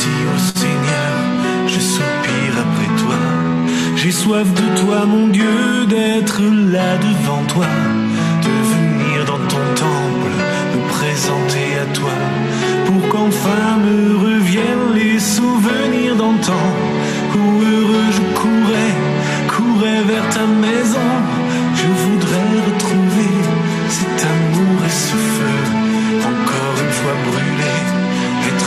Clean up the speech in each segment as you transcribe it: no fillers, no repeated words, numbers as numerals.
aussi, ô Seigneur, je soupire après toi. J'ai soif de toi, mon Dieu, d'être là devant toi, de venir dans ton temple, me présenter à toi, pour qu'enfin me reviennent les souvenirs d'antan, où heureux je courais vers ta maison. Je voudrais retrouver cet amour et ce feu, encore une fois brûlé, être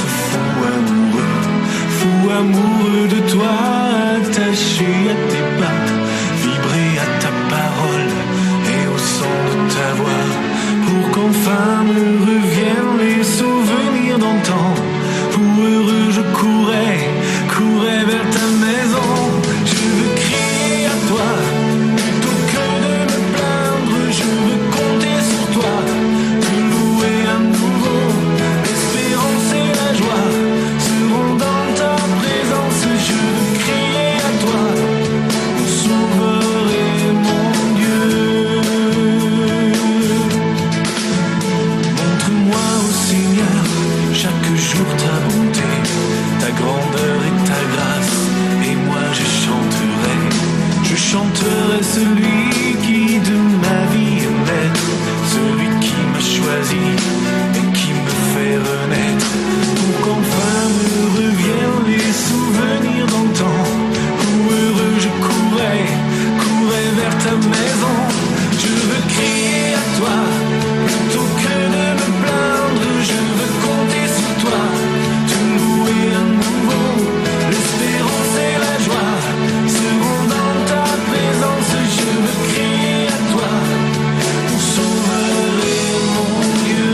fou amoureux de toi, attaché à tes pas, vibrer à ta parole et au son de ta voix, pour qu'enfin me reviennent les souvenirs d'antan, où heureux je courais vers ta maison. Je veux crier à toi, plutôt que de me plaindre, je veux compter sur toi, te louer à nouveau. L'espérance et la joie seront dans ta présence. Je veux crier à toi, mon sauveur et mon Dieu. Montre-moi, ô Seigneur, chaque jour ta bonté, ta grandeur et ta grâce, et moi je chanterai celui qui de ma vie est maître, celui qui m'a choisi et qui me fait renaître, pour qu'enfin me reviennent les souvenirs d'antan, où heureux je courais vers ta maison. Je veux crier à toi, plutôt que de me plaindre, je veux compter sur toi, te louer à nouveau. L'espérance et la joie seront dans ta présence. Je veux crier à toi, mon sauveur et mon Dieu.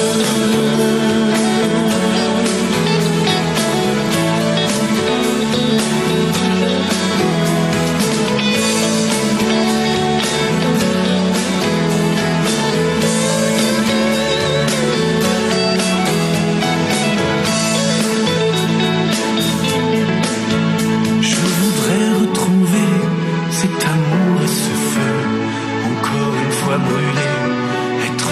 Je voudrais retrouver cet amour et ce feu, encore une fois brûlé, être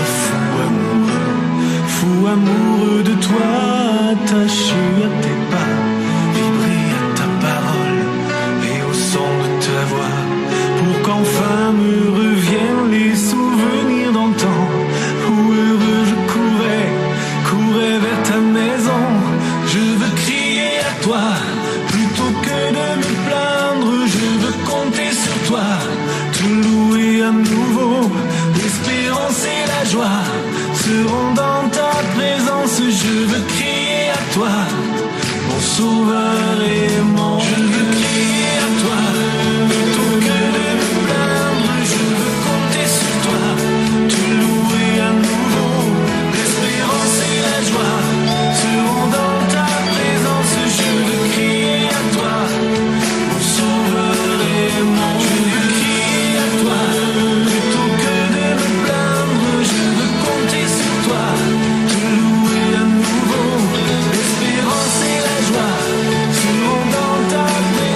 fou amoureux de toi, attaché à tes pas, vibrer à ta parole et au son de ta voix, pour qu'enfin me reviennent les souvenirs d'antan, où heureux je courais vers ta maison. Je veux crier à toi, plutôt que de me plaindre, je veux compter sur toi, te louer à nouveau. L'espérance et la joie seront dans ta présence. Je veux crier à toi, mon sauveur et mon Dieu. Je veux crier à toi, plutôt que de me plaindre, je veux compter sur toi, te louer à nouveau. L'espérance et la joie seront dans ta présence. Je veux crier à toi, mon sauveur et mon Dieu. Je veux crier à toi, plutôt que de me plaindre, je veux compter sur toi, te louer à nouveau. L'espérance et la joie seront dans ta présence.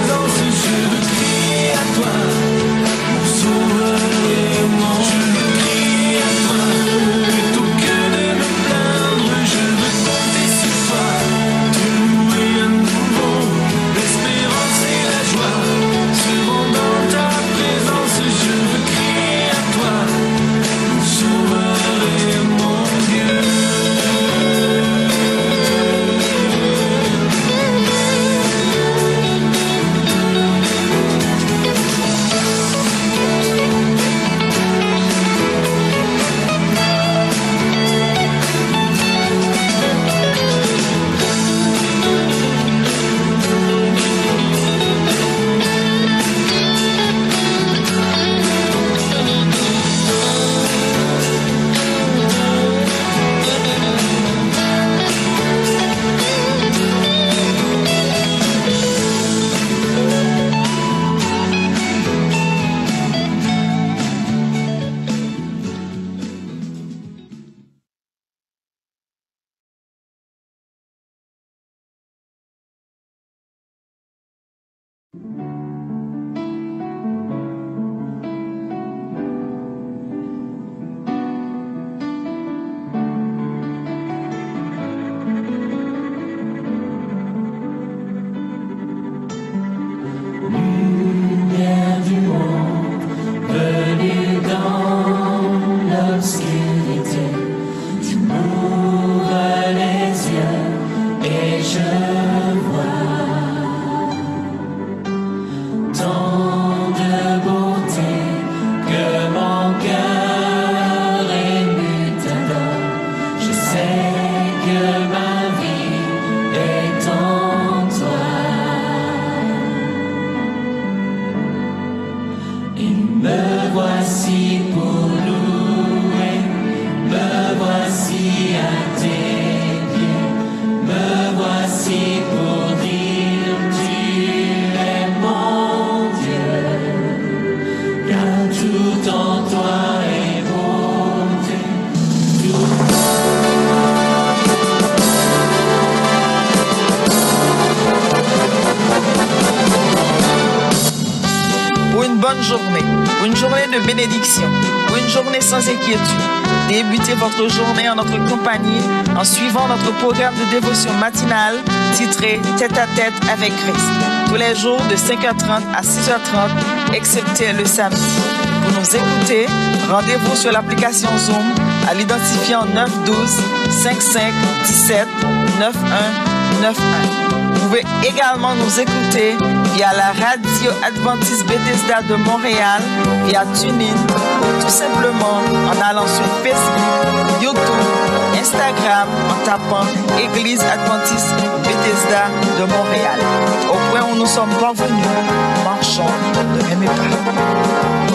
journée, pour une journée de bénédiction, pour une journée sans inquiétude. Débutez votre journée en notre compagnie en suivant notre programme de dévotion matinale titré Tête à tête avec Christ, tous les jours de 5h30 à 6h30, excepté le samedi. Pour nous écouter, rendez-vous sur l'application Zoom à l'identifiant 912 55 17 9191. Vous pouvez également nous écouter via la radio Adventiste Bethesda de Montréal, via TuneIn, ou tout simplement en allant sur Facebook, YouTube, Instagram, en tapant Église Adventiste Bethesda de Montréal. Au point où nous sommes parvenus, marchons de même pas.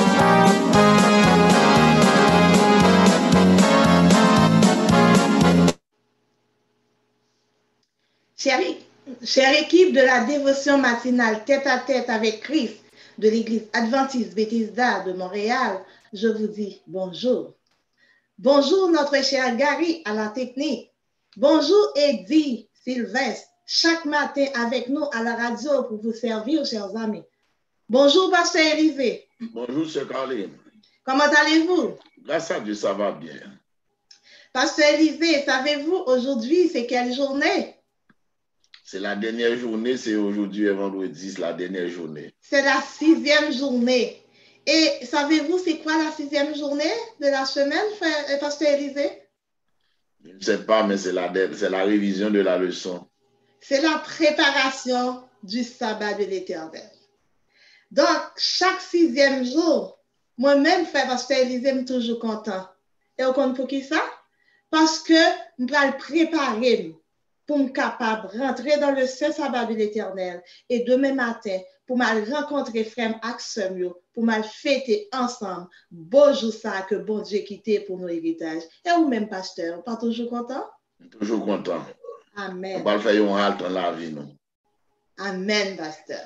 Chère équipe de la dévotion matinale Tête à tête avec Christ de l'Église Adventiste Bethesda de Montréal, je vous dis bonjour. Bonjour notre cher Gary à la technique. Bonjour Eddie Sylvestre, chaque matin avec nous à la radio pour vous servir, chers amis. Bonjour Pasteur Élisée. Bonjour, Sœur Caroline. Comment allez-vous? Grâce à Dieu, ça va bien. Pasteur Élisée, savez-vous aujourd'hui c'est quelle journée? C'est la dernière journée, c'est aujourd'hui et vendredi, c'est la dernière journée. C'est la 6e journée. Et savez-vous c'est quoi la 6e journée de la semaine, Pasteur Élisée? Je ne sais pas, mais c'est la révision de la leçon. C'est la préparation du sabbat de l'Éternel. Donc, chaque 6e jour, moi-même, Pasteur Élisée, je suis toujours content. Et vous comprenez pour qui ça? Parce que je vais le préparer pour me capable de rentrer dans le saint sabbat de l'Éternel et demain matin, pour me rencontrer frère Axel, pour me fêter ensemble, beau jour ça que bon Dieu quitté pour nos héritages. Et vous-même, pasteur, pas toujours content? Toujours content. Amen. On va faire un halt dans la vie, non? Amen, pasteur.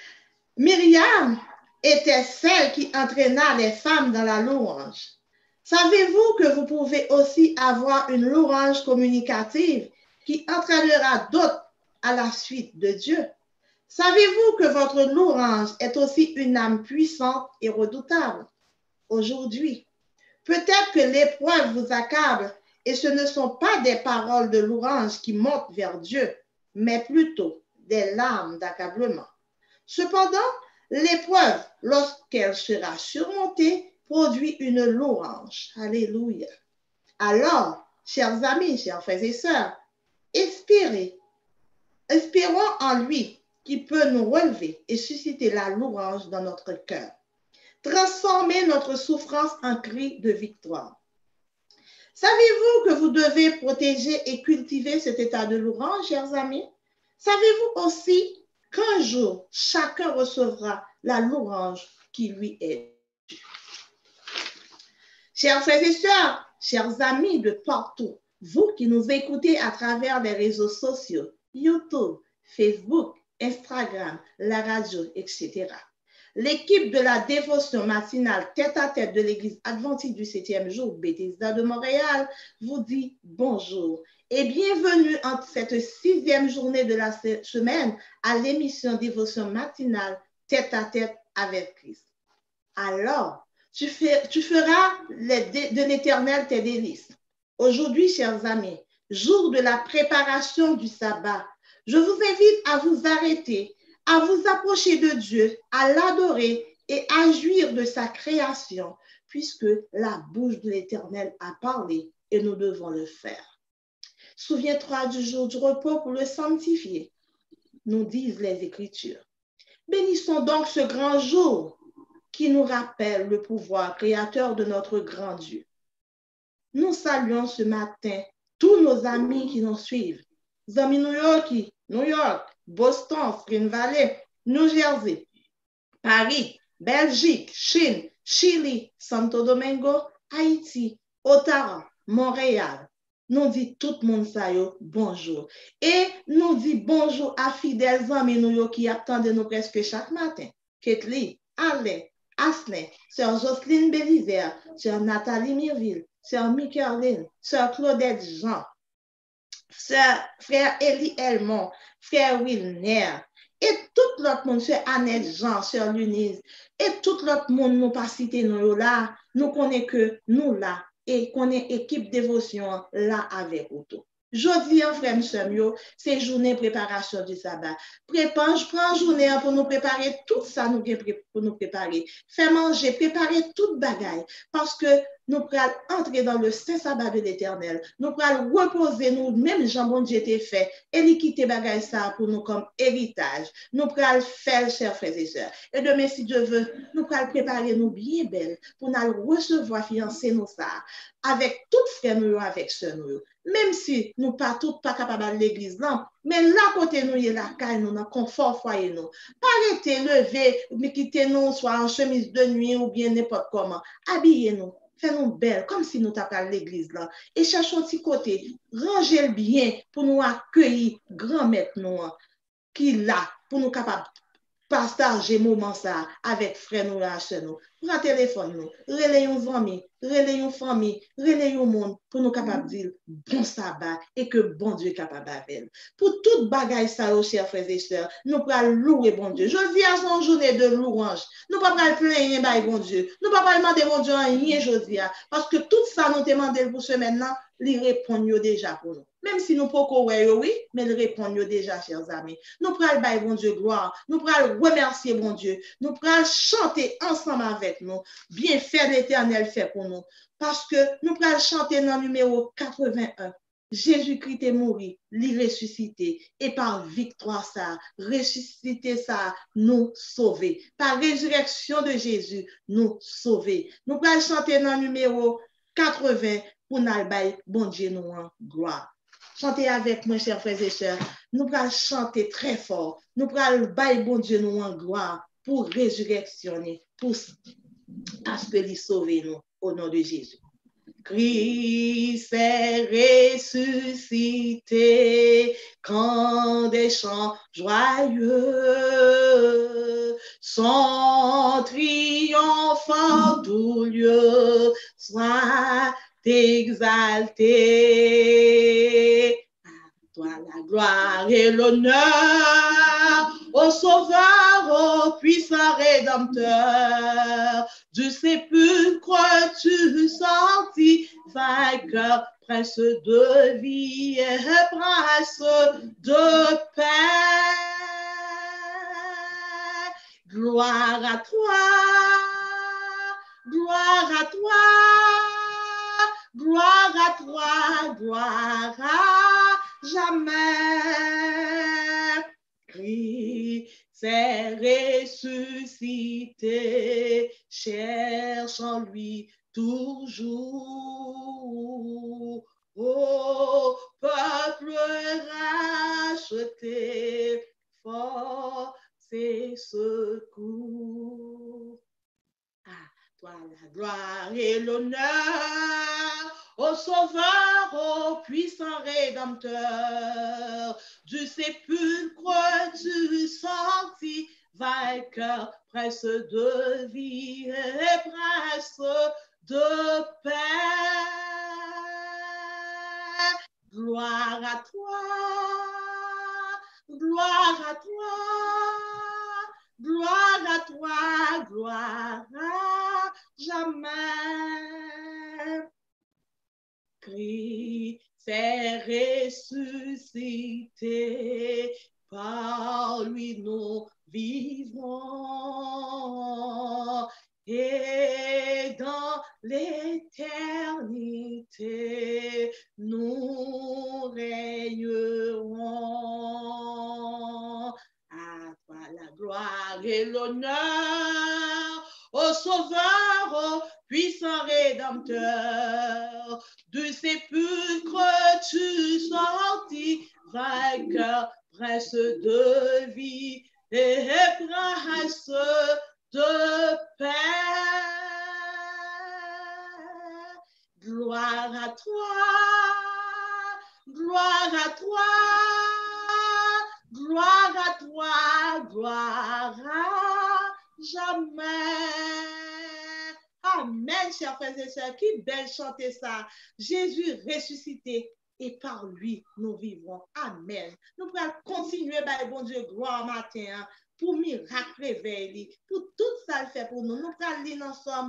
Myriam était celle qui entraîna les femmes dans la louange. Savez-vous que vous pouvez aussi avoir une louange communicative qui entraînera d'autres à la suite de Dieu? Savez-vous que votre louange est aussi une âme puissante et redoutable? Aujourd'hui, peut-être que l'épreuve vous accable et ce ne sont pas des paroles de louange qui montent vers Dieu, mais plutôt des larmes d'accablement. Cependant, l'épreuve, lorsqu'elle sera surmontée, produit une louange. Alléluia. Alors, chers amis, chers frères et sœurs, espérons en lui qui peut nous relever et susciter la louange dans notre cœur. Transformer notre souffrance en cri de victoire. Savez-vous que vous devez protéger et cultiver cet état de louange, chers amis? Savez-vous aussi qu'un jour, chacun recevra la louange qui lui est due? Chers frères et sœurs, chers amis de partout, vous qui nous écoutez à travers les réseaux sociaux, YouTube, Facebook, Instagram, la radio, etc. L'équipe de la dévotion matinale Tête à tête de l'Église Adventiste du 7e jour Bethesda de Montréal vous dit bonjour et bienvenue en cette 6e journée de la semaine à l'émission dévotion matinale Tête à tête avec Christ. Alors, tu feras de l'Éternel tes délices. Aujourd'hui, chers amis, jour de la préparation du sabbat, je vous invite à vous arrêter, à vous approcher de Dieu, à l'adorer et à jouir de sa création, puisque la bouche de l'Éternel a parlé et nous devons le faire. Souviens-toi du jour du repos pour le sanctifier, nous disent les Écritures. Bénissons donc ce grand jour qui nous rappelle le pouvoir créateur de notre grand Dieu. Nous saluons ce matin tous nos amis qui nous suivent. Les amis New York, Boston, Spring Valley, New Jersey, Paris, Belgique, Chine, Chili, Santo Domingo, Haïti, Ottawa, Montréal. Nous dit tout le monde ça yo, bonjour. Et nous dit bonjour à fidèles amis nous qui attendent nous presque chaque matin. Ketli, Alain, Asne, Sœur Jocelyne Bélizer, Sœur Nathalie Mirville, Sœur Micheline, Sœur Claudette Jean, frère Élie Elmont, frère Wilner, et tout l'autre monde, Sœur Annette, Jean, Sœur Lunise, et tout l'autre monde, nous pas cité nous là, nous connaissons que nous là, et qu'on est équipe dévotion là avec vous. Jodi, frère, sœur, c'est journée préparation du sabbat. Je prends journée pour nous préparer tout ça, pour nous préparer. Faire manger, préparer toute bagaille. Parce que nous pourrons entrer dans le saint sabbat de l'Éternel. Nous pourrons reposer nous, même Jean-Bon Dieu était fait, et lui quitter bagaille ça pour nous comme héritage. Nous pourrons faire, chers frères et sœurs. Et demain, si Dieu veut, nous pourrons préparer nous bien belles pour nous recevoir, fiancer nous ça, avec toutes frères nous, avec sœurs nous. Même si nous pas toutes pas capables de l'église, non, mais là, côté nous, il y a la caille, nous, dans confort foyer, nous. Pas arrêter, lever, mais quitter nous, soit en chemise de nuit ou bien n'importe comment. Habillez-nous, fais-nous belles, comme si nous t'appelions l'église, là. Et cherchons un petit côté, rangez le bien pour nous accueillir, grand-maître, nous, qui là, pour nous capables partager moment ça avec frère nous là chez nous. Prends téléphone nous, relayons famille, relayons monde pour nous capable dire bon sabbat et que bon Dieu est capable d'elle. Pour toute bagaille ça, chers frères et sœurs, nous pourrons louer bon Dieu. Je dis à son journée de louange. Nous ne pouvons pas plaindre bon Dieu. Nous ne pouvons pas demander bon Dieu rien aujourd'hui parce que tout ça nous demande pour ce maintenant, il répond déjà pour nous. Même si nous ne pouvons pas oui, mais il répond déjà, chers amis. Nous pourrons bailler bon Dieu gloire. Nous pourrons remercier bon Dieu. Nous pourrons chanter ensemble avec nous. Bien faire l'Éternel fait pour nous. Parce que nous pourrons chanter dans le numéro 81. Jésus-Christ est mort, il ressuscité. Et par victoire, ça, ressuscité, ça, nous sauver. Par résurrection de Jésus, nous sauver. Nous pourrons chanter dans le numéro 80 pour nous bailler bon Dieu nous en gloire. Chantez avec moi, chers frères et sœurs. Nous allons chanter très fort. Nous allons bailler bon Dieu nous en gloire pour résurrectionner, pour à ce que lui sauve nous au nom de Jésus. Christ est ressuscité quand des chants joyeux son triomphe en tout lieu soit exalté. À toi la gloire et l'honneur, au Sauveur, au puissant Rédempteur, du sépulcre tu sortis, vainqueur, prince de vie et prince de paix. Gloire à toi, gloire à toi, gloire à toi, gloire à jamais. Christ s'est ressuscité, cherche en lui toujours. Ô peuple racheté, force et secours. À toi la gloire et l'honneur, au Sauveur, au puissant Rédempteur, du sépulcre tu sortis, vainqueur, prince de vie et prince de paix. Gloire à toi, gloire à toi, gloire à toi, gloire à jamais. Christ s'est ressuscité, par lui nous vivons, et dans l'éternité nous régnerons. À toi la gloire et l'honneur, au Sauveur, au puissant Rédempteur, du sépulcre tu sortis, vainqueur, prince de vie et prince de paix. Gloire à toi, gloire à toi, gloire à toi, gloire à jamais. Amen, chers frères et sœurs, qui belle chanter ça. Jésus ressuscité, et par lui, nous vivrons. Amen. Nous pourrons continuer, bon Dieu, gloire matin, pour miracle réveil, pour tout ça le fait pour nous. Nous pourrons lire dans Somme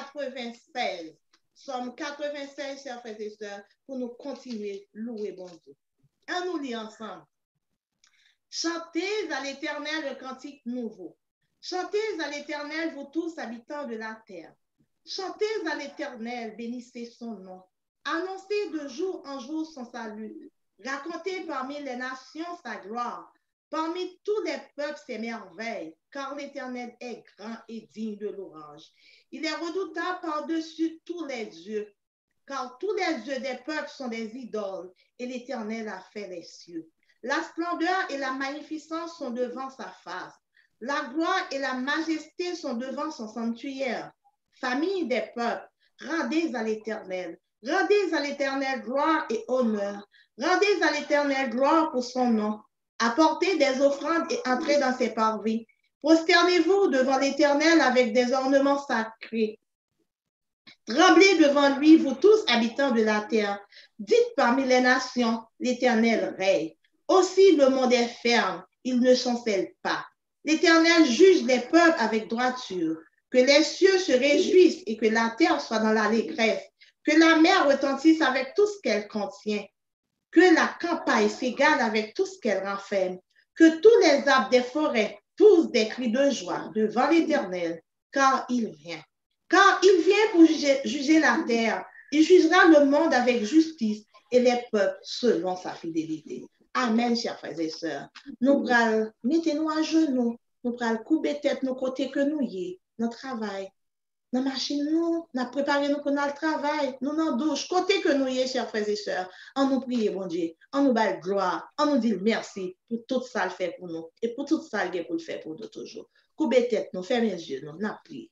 96. Somme 96, chers frères et sœurs, pour nous continuer louer bon Dieu. On nous lit ensemble. Chantez à l'Éternel un cantique nouveau. Chantez à l'Éternel, vous tous habitants de la terre. Chantez à l'Éternel, bénissez son nom. Annoncez de jour en jour son salut. Racontez parmi les nations sa gloire. Parmi tous les peuples ses merveilles, car l'Éternel est grand et digne de louange. Il est redoutable par-dessus tous les dieux, car tous les dieux des peuples sont des idoles, et l'Éternel a fait les cieux. La splendeur et la magnificence sont devant sa face. La gloire et la majesté sont devant son sanctuaire. Famille des peuples, rendez à l'Éternel. Rendez à l'Éternel gloire et honneur. Rendez à l'Éternel gloire pour son nom. Apportez des offrandes et entrez dans ses parvis. Prosternez-vous devant l'Éternel avec des ornements sacrés. Tremblez devant lui, vous tous habitants de la terre. Dites parmi les nations, l'Éternel règne. Aussi le monde est ferme, il ne chancelle pas. L'Éternel juge les peuples avec droiture. Que les cieux se réjouissent et que la terre soit dans l'allégresse. Que la mer retentisse avec tout ce qu'elle contient. Que la campagne s'égale avec tout ce qu'elle renferme. Que tous les arbres des forêts poussent des cris de joie devant l'Éternel, car il vient. Car il vient pour juger la terre. Il jugera le monde avec justice et les peuples selon sa fidélité. Amen, chers frères et sœurs. Nous pral, mettez-nous à genoux. Nous pral couper tête nos côtés que nous y est, notre travail. Dans la machine, nous préparé nous pour notre travail. Nous dans douche, côté que nous y est, chers frères et sœurs. On nous prie, bon Dieu. On nous bat gloire. On nous dit merci pour tout ça le fait pour nous. Et pour tout ça le pour le faire pour nous toujours. Couper tête, nous fermez les yeux, nous prions.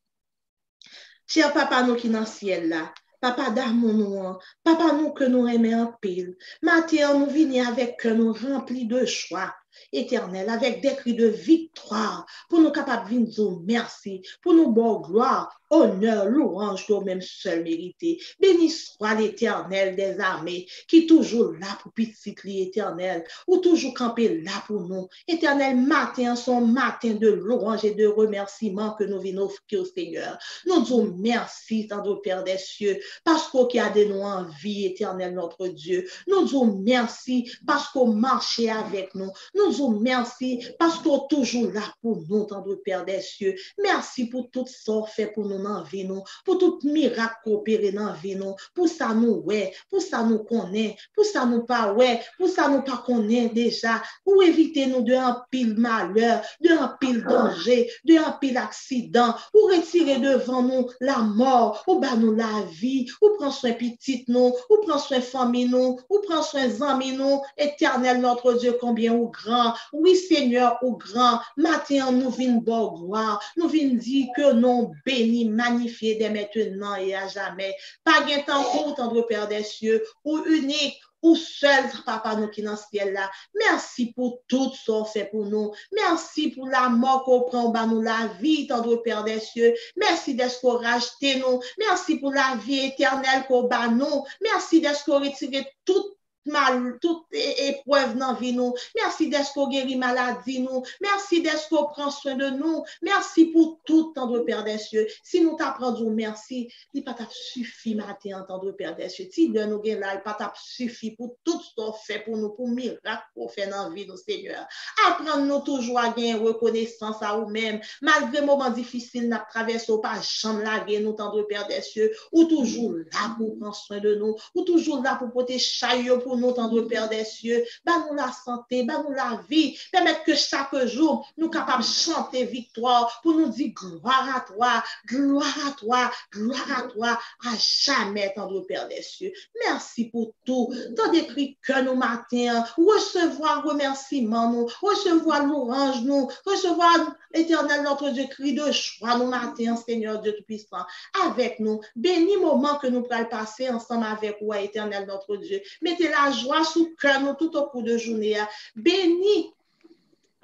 Cher papa, nous qui dans le ciel là. Papa d'amour nous, papa nous que nous aimons en pile. Matin, nous venons avec que nous remplis de joie éternelle, avec des cris de victoire, pour nous capables de dire merci, pour nous bon gloire, honneur, louange, nous même seul mérité. Béni soit l'Éternel des armées, qui est toujours là pour petit l'éternel, ou toujours camper là pour nous. Éternel, matin, son matin de louange et de remerciement que nous venons offrir au Seigneur. Nous disons merci, tendre Père des cieux, parce qu'il a de nous en vie, éternel notre Dieu. Nous disons merci, parce qu'on marchait avec nous. Nous disons merci, parce qu'on est toujours là pour nous, tendre Père des cieux. Merci pour tout ça fait pour nous dans la vie, nous, pour tout miracle opéré dans la vie, nous, pour ça nous ouais, pour ça nous connaît, pour ça nous pas ouais, pour ça nous pas connaît déjà, pour éviter nous de un pile malheur, de un pile danger, de un pile accident, pour retirer devant nous la mort, ou bah nous la vie, ou prendre soin petit nous, ou prendre soin famille nous, ou prendre soin amis nous, éternel notre Dieu, combien ou grand, oui Seigneur ou grand, matin nous vînes bon gloire, nous vînes dire que non béni, magnifié dès maintenant et à jamais, pas gain temps pour tendre Père des cieux, ou unique, ou seul, papa, nous qui dans le ciel là. Merci pour tout ça fait pour nous. Merci pour la mort qu'on prend, bah nous la vie, tendre Père des cieux. Merci d'être qu'on racheté nous. Merci pour la vie éternelle qu'on bat nous. Merci d'être qu'on retiré tout mal, toute épreuve dans la vie nous. Merci d'être qu'on guérit maladie nous. Merci d'être qu'on prend soin de nous. Merci pour tout, tendre Père des cieux. Si nous t'apprenons merci, il pas t'a suffi matin, tendre Père des cieux. Si de nous là, il pas t'a suffi pour tout ce qu'on fait pour nous, pour miracle qu'on fait dans la vie nous, Seigneur. Apprendre-nous toujours à gagner reconnaissance à nous-mêmes. Malgré les moments difficiles, nous traversons pas jamais la nous, tendre Père des cieux, ou toujours là pour prendre soin de nous, ou toujours là pour porter chaillot pour nous, tendre Père des cieux, bah nous la santé, bah nous la vie, permettre que chaque jour nous capables de chanter victoire pour nous dire gloire à toi, gloire à toi, gloire à toi, à jamais, tendre Père des cieux. Merci pour tout. Tant d'écrit que nous matin, recevoir remerciement nous, recevoir louange nous, recevoir éternel notre Dieu, cri de joie nous matin, Seigneur Dieu Tout-Puissant, avec nous. Béni moment que nous pourrons passer ensemble avec vous, éternel notre Dieu. Mettez la joie sous cœur nous tout au cours de journée. Béni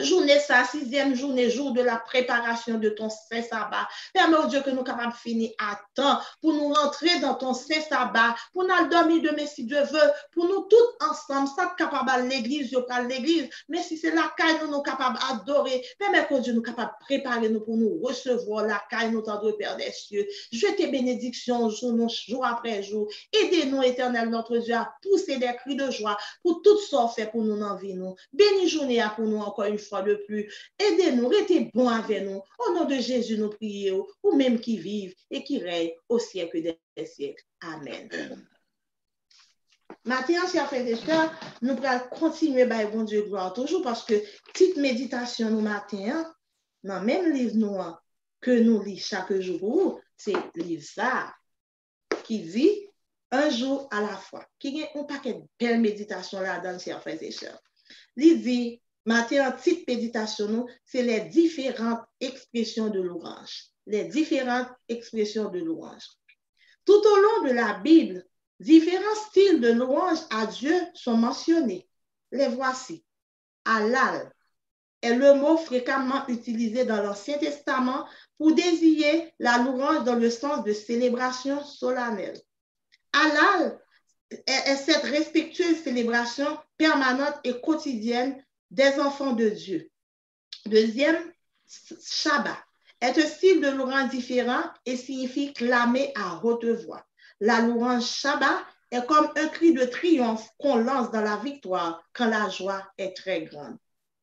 journée, ça, 6e journée, jour de la préparation de ton saint sabbat. Permets au Dieu que nous sommes capables de finir à temps pour nous rentrer dans ton saint sabbat, pour nous dormir demain si Dieu veut, pour nous tous ensemble, ça capable à l'église, mais si c'est la caille, nous sommes capables d'adorer. Permets que Dieu nous capable de préparer nous pour nous recevoir la caille, nous tendre Père des cieux. Je tes bénédictions jour après jour. Aidez-nous, éternel, notre Dieu, à pousser des cris de joie pour tout ce fait pour nous dans vie. Bénis journée pour nous encore une fois de plus. Aidez-nous, restez bons avec nous. Au nom de Jésus, nous prions, ou même qui vivent et qui règnent au siècle des siècles. Amen. Maintenant, chers frères et sœurs, nous allons continuer par bon Dieu gloire toujours parce que petite méditation nous matin, dans le même livre noir que nous lisons chaque jour, c'est le livre ça qui dit un jour à la fois. Qui a un paquet de belles méditations là-dedans, chers frères et sœurs. Il dit, matin, en petite méditation, c'est les différentes expressions de louange. Les différentes expressions de louange. Tout au long de la Bible, différents styles de louange à Dieu sont mentionnés. Les voici. Halal est le mot fréquemment utilisé dans l'Ancien Testament pour désigner la louange dans le sens de célébration solennelle. Halal est cette respectueuse célébration permanente et quotidienne des enfants de Dieu. Deuxième, Shabbat est un style de louange différent et signifie clamer à haute voix. La louange Shabbat est comme un cri de triomphe qu'on lance dans la victoire quand la joie est très grande.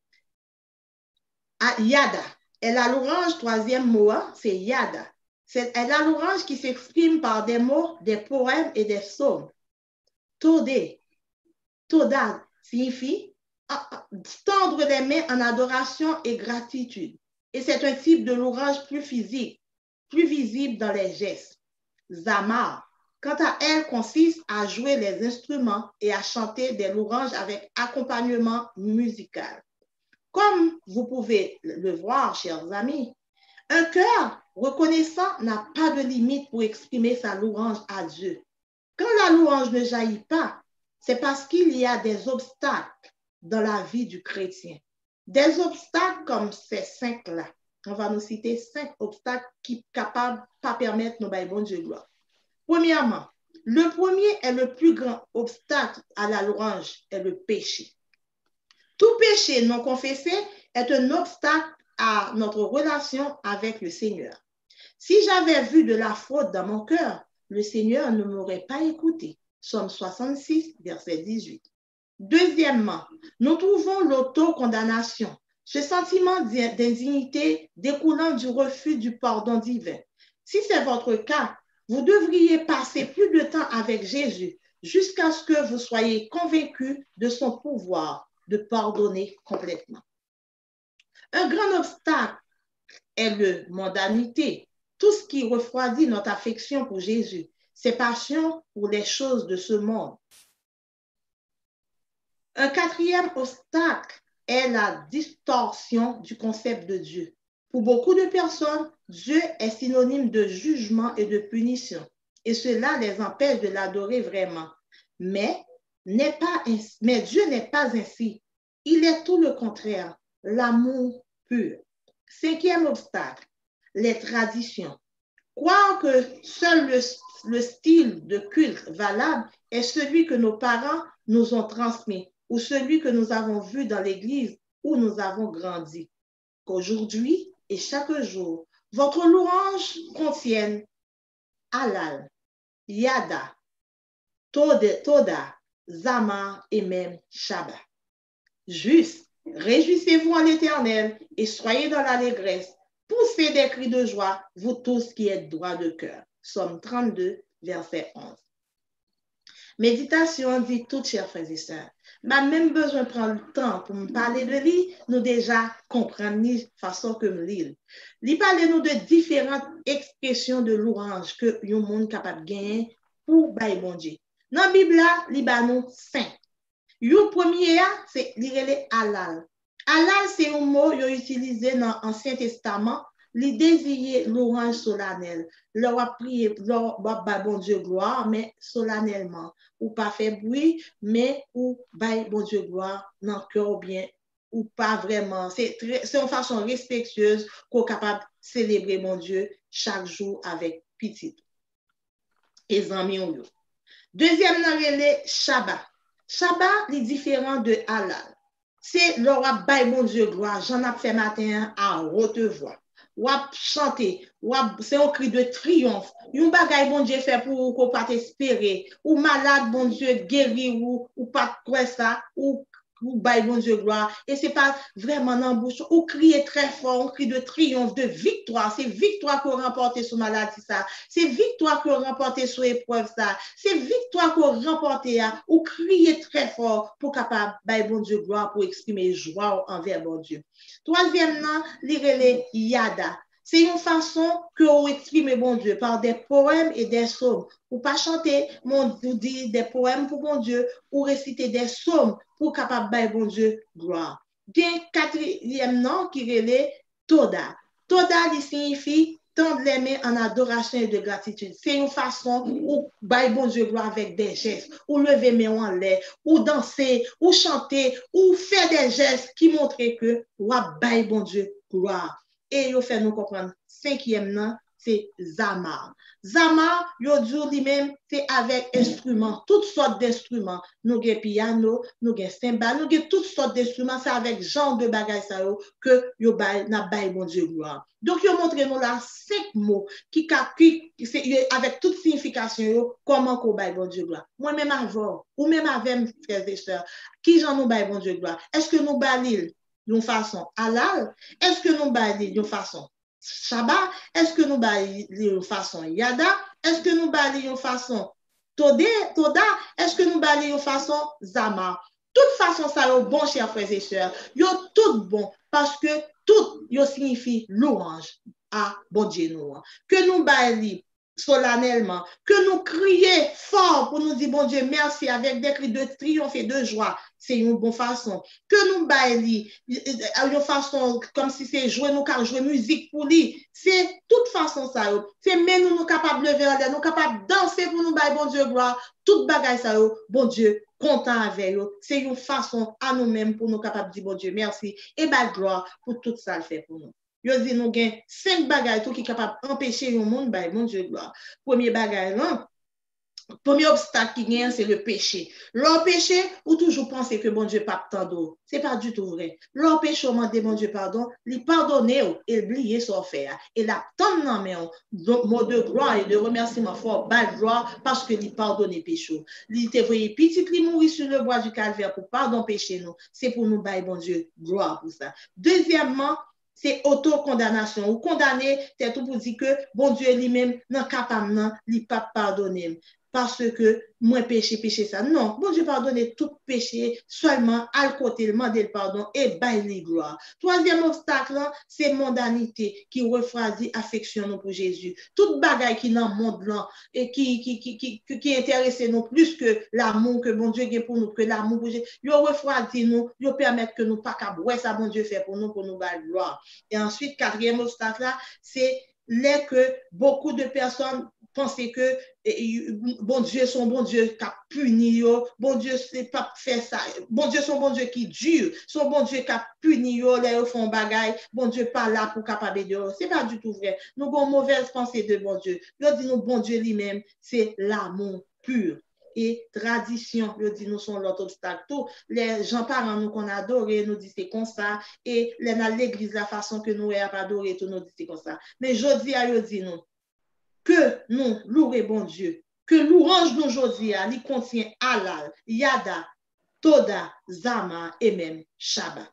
Yada est la louange, troisième mot, c'est Yada. C'est la louange qui s'exprime par des mots, des poèmes et des psaumes. Toda signifie tendre les mains en adoration et gratitude. Et c'est un type de louange plus physique, plus visible dans les gestes. Zamar, quant à elle, consiste à jouer les instruments et à chanter des louanges avec accompagnement musical. Comme vous pouvez le voir, chers amis, un cœur reconnaissant n'a pas de limite pour exprimer sa louange à Dieu. Quand la louange ne jaillit pas, c'est parce qu'il y a des obstacles dans la vie du chrétien. Des obstacles comme ces 5-là. On va nous citer 5 obstacles qui sont capables de ne pas permettre nos bon Dieu gloire. Premièrement, le premier et le plus grand obstacle à la louange est le péché. Tout péché non confessé est un obstacle à notre relation avec le Seigneur. Si j'avais vu de la faute dans mon cœur, le Seigneur ne m'aurait pas écouté. Psaume 66, verset 18. Deuxièmement, nous trouvons l'autocondamnation, ce sentiment d'indignité découlant du refus du pardon divin. Si c'est votre cas, vous devriez passer plus de temps avec Jésus jusqu'à ce que vous soyez convaincus de son pouvoir de pardonner complètement. Un grand obstacle est la mondanité, tout ce qui refroidit notre affection pour Jésus, ses passions pour les choses de ce monde. Un quatrième obstacle est la distorsion du concept de Dieu. Pour beaucoup de personnes, Dieu est synonyme de jugement et de punition, et cela les empêche de l'adorer vraiment. Mais Dieu n'est pas ainsi. Il est tout le contraire, l'amour pur. Cinquième obstacle, les traditions. Croire que seul le style de culte valable est celui que nos parents nous ont transmis ou celui que nous avons vu dans l'église où nous avons grandi. Qu'aujourd'hui et chaque jour, votre louange contienne halal, yada, toda, zamar et même shabbat. Juste, réjouissez-vous en l'Éternel et soyez dans l'allégresse. Poussez des cris de joie, vous tous qui êtes droits de cœur. Psaume 32, verset 11. Méditation dit tout, chers frères et sœurs. M'a même besoin de prendre le temps pour me parler de lui, nous déjà comprendre la façon que me lire. Lui parle nous de différentes expressions de louange que le monde capable de gagner pour bailler bon Dieu. Dans la Bible, il y a 5. Le premier, c'est le halal. Halal, c'est un mot utilisé dans l'Ancien Testament, il désigne louange solennelle. Leur a prié, leur bon Dieu gloire, mais solennellement. Ou pas fait bruit, mais ou bon Dieu gloire dans le cœur bien ou pas vraiment. C'est une façon respectueuse qu'on est capable de célébrer mon Dieu chaque jour avec petit. Et amis. Deuxième nom, c'est Shabbat. Shabbat est différent de halal. C'est le roi bail mon Dieu gloire. J'en ai fait matin à haute voix. Wap chanter, c'est un cri de triomphe. Yon bagay bon Dieu fait pour qu'on pas espérer. Ou malade bon Dieu guéri ou pas quoi ça ou bail bon Dieu gloire. Et c'est pas vraiment en bouche. Ou crier très fort, un cri de triomphe, de victoire. C'est victoire qu'on remporte sur maladie ça. C'est victoire qu'on remporte sur épreuve ça. C'est victoire qu'on remporte ou crier très fort pour capable bail bon Dieu gloire pour exprimer joie envers bon Dieu. Troisièmement, lire yada. C'est une façon que vous exprimez bon Dieu par des poèmes et des psaumes. Ou pas chanter, vous dire des poèmes pour bon Dieu, ou réciter des psaumes pour capable bailler bon Dieu gloire. Bien, quatrième nom qui est Toda. Toda, il signifie tendre les mains en adoration et de gratitude. C'est une façon où bailler bon Dieu gloire avec des gestes, ou lever mes mains en l'air, ou danser, ou chanter, ou faire des gestes qui montrent que ou bailler bon Dieu gloire. Et il fait nous comprendre. Cinquième nom, c'est Zamar. Zamar, yo dit lui-même, c'est avec instruments, toutes sortes d'instruments. Nous avons piano, nous avons cymbales, nous avons toutes sortes d'instruments. C'est avec genre de bagages que yo n'a bail bon Dieu gloire. Donc, yo montre nous là 5 mots qui avec toute signification comment qu'on bail bon Dieu gloire. Moi-même avant, ou même avec frères et sœurs, qui j'en nous bail bon Dieu gloire? Est-ce que nous bail d'une façon halal? Est-ce que nous baillons d'une façon Shabbat? Est-ce que nous baillons d'une façon Yada? Est-ce que nous baillons d'une façon Toda? Est-ce que nous baillons d'une façon Zama? Toute façon, ça est bon, chers frères et sœurs. Yo tout bon parce que tout yo signifie louange à bon Dieu nous. Que nous baillons solennellement, que nous crions fort pour nous dire bon Dieu merci avec des cris de triomphe et de joie. C'est une bonne façon. Que nous baillons une façon comme si c'est jouer nous car jouer musique pour lui. C'est toute façon ça. C'est même nous capables de lever en l'air, nous capables de danser pour nous bailler bon Dieu gloire. Toute bagaille ça bon Dieu content avec eux. C'est une façon à nous-mêmes pour nous capables de dire bon Dieu merci et bailler gloire pour tout ça le fait pour nous. Yo dit nous gain 5 bagages tout qui capable empêcher un monde bailler bon Dieu gloire. Premier bagage là, premier obstacle qui gagne, c'est le péché. Leur péché, ou toujours penser que bon Dieu pas t'en c'est pas du tout vrai. Leur péché, on demande bon Dieu pardon, lui pardonner et oublier son faire. Et la tonne non mais mot de gloire et de remerciement fort, bal gloire parce que lui pardonner péché. Lui te voyé petit lui mourir sur le bois du calvaire pour pardon péché nous. C'est pour nous bailler bon Dieu gloire pour ça. Deuxièmement, c'est auto-condamnation. Ou condamner, c'est tout pour dire que bon Dieu lui-même n'est capable de ne pas pardonner. Parce que moi péché ça. Non, bon Dieu pardonne tout péché, seulement à côté, demander le pardon et bailler gloire. Troisième obstacle, c'est mondanité qui refroidit affection pour Jésus. Toute bagaille qui dans le monde là et qui intéresse nous plus que l'amour que bon Dieu a pour nous, que l'amour pour Jésus. Il refroidit nous, il permet que nous pas qu'à voir ça bon Dieu fait pour nous bailler gloire. Et ensuite, quatrième obstacle là, c'est que beaucoup de personnes penser que bon Dieu son bon Dieu qui a puni, bon Dieu c'est pas fait ça, bon Dieu son bon Dieu qui dure, son bon Dieu qui a puni, les font bagaille, bon Dieu pas là pour capable de c'est pas du tout vrai. Nous avons une mauvaise pensée de bon Dieu. Nous dit nous bon Dieu lui-même, c'est l'amour pur. Et tradition, je dis nous sont l'autre obstacle. Tout les gens parents nous qu'on adore, nous disent c'est comme ça. Et dans l'église, la façon que nous avons adoré, tout nous dit c'est comme ça. Mais je dis à dit nous, que nous louons bon Dieu, que louange nous aujourd'hui, il contient halal, yada, toda, zama et même shabbat.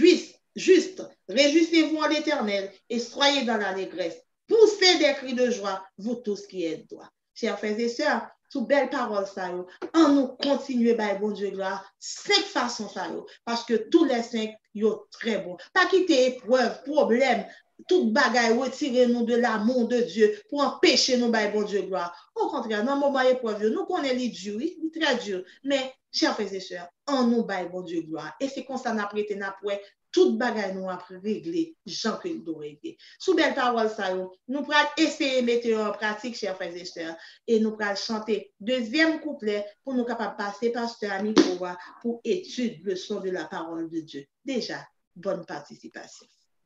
Juste, réjouissez-vous en l'Éternel et soyez dans l'allégresse. Poussez des cris de joie, vous tous qui êtes droits. Chers frères et sœurs, sous belle parole ça yo, en nous continuer by bon Dieu gloire, 5 façons ça yo, parce que tous les 5 yo très bon. Pas quitter épreuve, problème, toute bagaille retirez-nous de l'amour de Dieu pour empêcher nous by bon Dieu gloire. Au contraire, dans le moment épreuve, nous connaissons les dur, oui, très dur, mais chers frères et sœurs, en nous by bon Dieu gloire. Et c'est comme ça n'a prêté n'a pour tout bagay nous a réglé, Jean que nous régler. Sous belle parole ça, nous pourrons essayer de mettre en pratique, chers frères et sœurs, et nous pourrons chanter deuxième couplet pour nous capables de passer pasteur ami pour étude le son de la parole de Dieu. Déjà, bonne participation.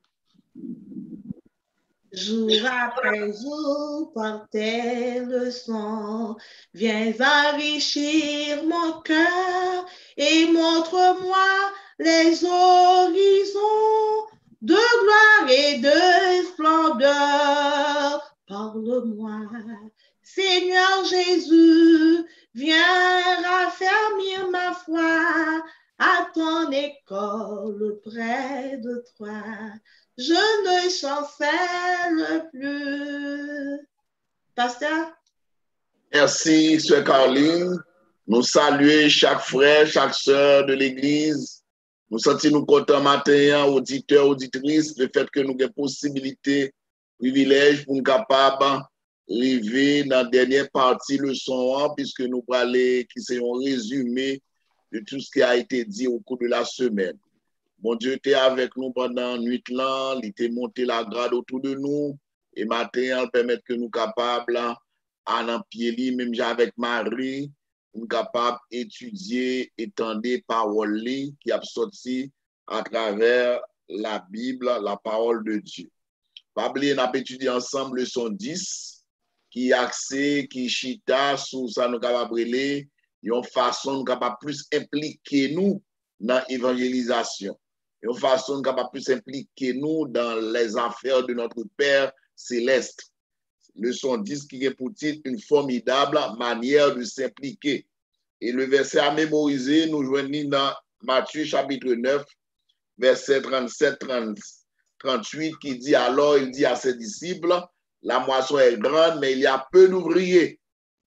Jour après jour, par tes leçons, viens enrichir mon cœur et montre-moi les horizons de gloire et de splendeur. Parle-moi, Seigneur Jésus, viens raffermir ma foi à ton école près de toi. Je ne chancelle plus. Pasteur? Merci, Sœur Caroline. Nous saluons chaque frère, chaque sœur de l'Église. Nous sentons nous contents matin, auditeurs, auditrices, le fait que nous avons possibilité, privilège pour nous capables d'arriver dans la dernière partie leçon, puisque nous parlons, qui c'est un résumé de tout ce qui a été dit au cours de la semaine. Bon Dieu était avec nous pendant nuit là, il était monté la grade autour de nous, et matin, il permet que nous capables à l'empiéli, même avec Marie, nous capables d'étudier, étendre paroles qui a sorti à travers la Bible, la parole de Dieu. Pas oublier, on a étudié ensemble leçon 10, qui est axé, qui chita, sous ça nous capables de une façon nous capables plus impliquer nous dans l'évangélisation. Une façon capable de s'impliquer nous dans les affaires de notre Père céleste. Leçon 10 qui est pour titre une formidable manière de s'impliquer. Et le verset à mémoriser, nous joignons dans Matthieu chapitre 9, verset 37-38, qui dit alors, il dit à ses disciples, la moisson est grande, mais il y a peu d'ouvriers.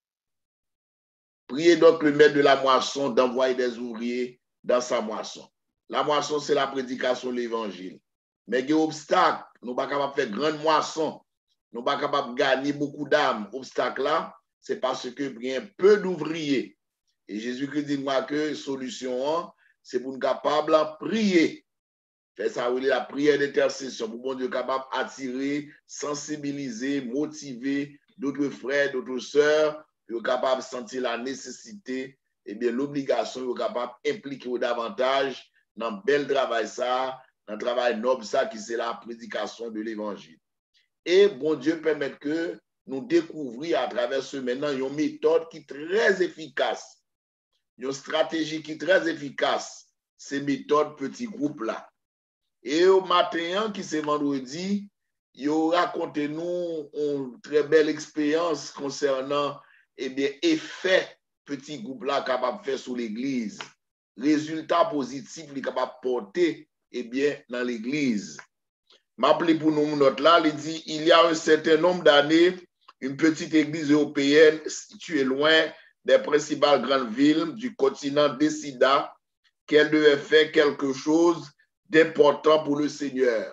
Priez donc le maître de la moisson d'envoyer des ouvriers dans sa moisson. La moisson, c'est la prédication de l'évangile. Mais il y a des obstacles. Nous ne sommes pas capables de faire grande moisson. Nous ne sommes pas capables de gagner beaucoup d'âmes. Obstacle là, c'est parce que il y a peu d'ouvriers. Et Jésus-Christ dit moi que la solution, c'est pour nous capables de prier. C'est ça, la prière d'intercession. Pour bon Dieu capable d'attirer, sensibiliser, motiver d'autres frères, d'autres sœurs, pour capable de sentir la nécessité, et bien l'obligation, pour capable d'impliquer davantage dans le bel travail ça, dans le travail noble ça, qui c'est la prédication de l'évangile. Et bon Dieu permet que nous découvrions à travers ce maintenant une méthode qui est très efficace, une stratégie qui est très efficace, ces méthodes petits groupes là. Et au matin, qui c'est vendredi, il raconté nous une très belle expérience concernant effet petit groupe là capable de faire sur l'église. Résultat positif il est capable de porter dans l'église. M'appelez pour nous note là, il dit il y a un certain nombre d'années, une petite église européenne située loin des principales grandes villes du continent décida qu'elle devait faire quelque chose d'important pour le Seigneur.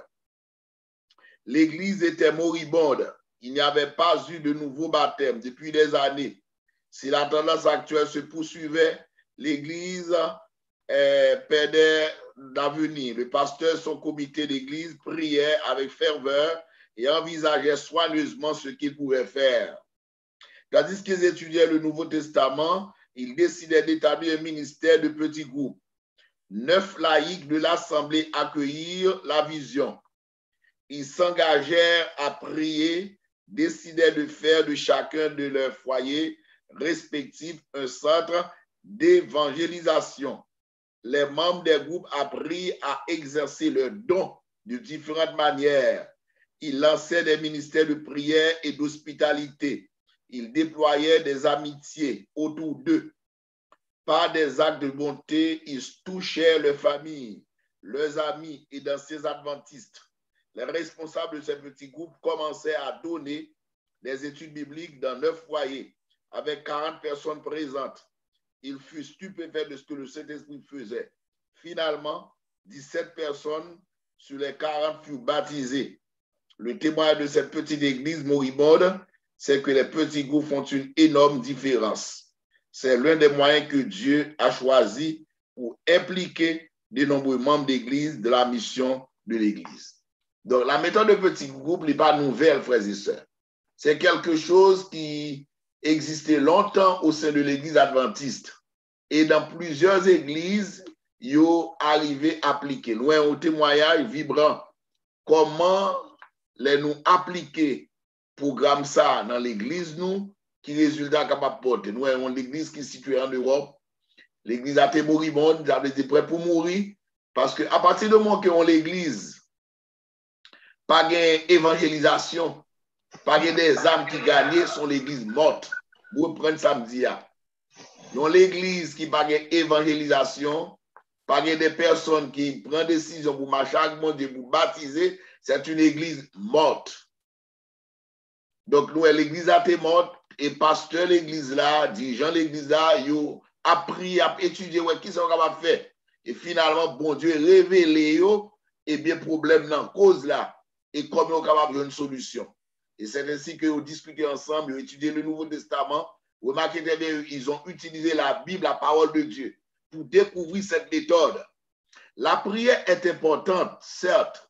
L'église était moribonde. Il n'y avait pas eu de nouveau baptême depuis des années. Si la tendance actuelle se poursuivait, l'église perdait d'avenir. Le pasteur, son comité d'église, priait avec ferveur et envisageait soigneusement ce qu'il pouvait faire. Tandis qu'ils étudiaient le Nouveau Testament, ils décidaient d'établir un ministère de petits groupes. 9 laïcs de l'Assemblée accueillirent la vision. Ils s'engagèrent à prier, décidaient de faire de chacun de leurs foyers respectifs un centre d'évangélisation. Les membres des groupes apprirent à exercer leurs dons de différentes manières. Ils lançaient des ministères de prière et d'hospitalité. Ils déployaient des amitiés autour d'eux. Par des actes de bonté, ils touchaient leurs familles, leurs amis et dans ces adventistes. Les responsables de ces petits groupes commençaient à donner des études bibliques dans 9 foyers avec 40 personnes présentes. Ils furent stupéfaits de ce que le Saint-Esprit faisait. Finalement, 17 personnes sur les 40 furent baptisées. Le témoignage de cette petite église moribonde, c'est que les petits groupes font une énorme différence. C'est l'un des moyens que Dieu a choisi pour impliquer des nombreux membres d'église, de la mission de l'église. Donc, la méthode de petit groupe n'est pas nouvelle, frères et sœurs. C'est quelque chose qui existait longtemps au sein de l'église adventiste. Et dans plusieurs églises, ils ont arrivé à appliquer. Nous avons un témoignage vibrant. Comment nous appliquer programme ça dans l'église, nous, qui résultat capable de porter. Nous avons l'église qui est située en Europe. L'église a été moribonde, elle était prête pour mourir. Parce qu'à partir du moment qu'on l'église, pas d'évangélisation, pas des âmes qui gagnent, sont l'église morte. Vous prenez samedi. Dans l'église qui n'a pas d'évangélisation, pas des personnes qui prennent décision pour marcher avec mon Dieu, pour baptiser, c'est une église morte. Donc, nous, l'église a été morte, et pasteur l'église là, dirigeant l'église là, ils ont appris à étudier qui sont capables de faire. Et finalement, bon Dieu révélé, et bien, problème dans la cause là, et comment ils sont capables de une solution. Et c'est ainsi qu'ils ont discuté ensemble, ils ont étudié le Nouveau Testament. Remarquez très bien, ils ont utilisé la Bible, la parole de Dieu, pour découvrir cette méthode. La prière est importante, certes.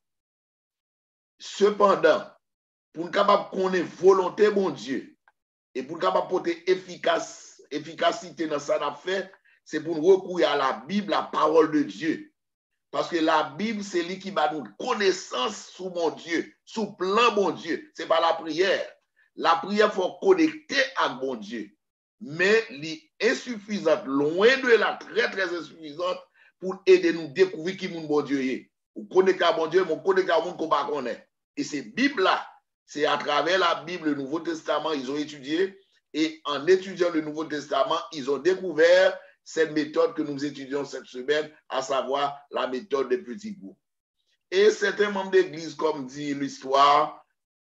Cependant, pour nous capable de connaître volonté bon Dieu et pour nous capable de porter efficacité dans ça fait, c'est pour nous recourir à la Bible, la parole de Dieu. Parce que la Bible, c'est lui qui va nous connaissance sous mon Dieu, sous plan bon Dieu. Ce n'est pas la prière. La prière, il faut connecter avec bon Dieu. Mais elle est insuffisante, loin de la très, très insuffisante pour aider nous à découvrir qui mon bon Dieu est. Ou connecter à bon Dieu, mais connecter à mon qu'on ne connaît. Et ces Bibles-là, c'est à travers la Bible, le Nouveau Testament, ils ont étudié. Et en étudiant le Nouveau Testament, ils ont découvert cette méthode que nous étudions cette semaine, à savoir la méthode des petits groupes. Et certains membres d'église, comme dit l'histoire,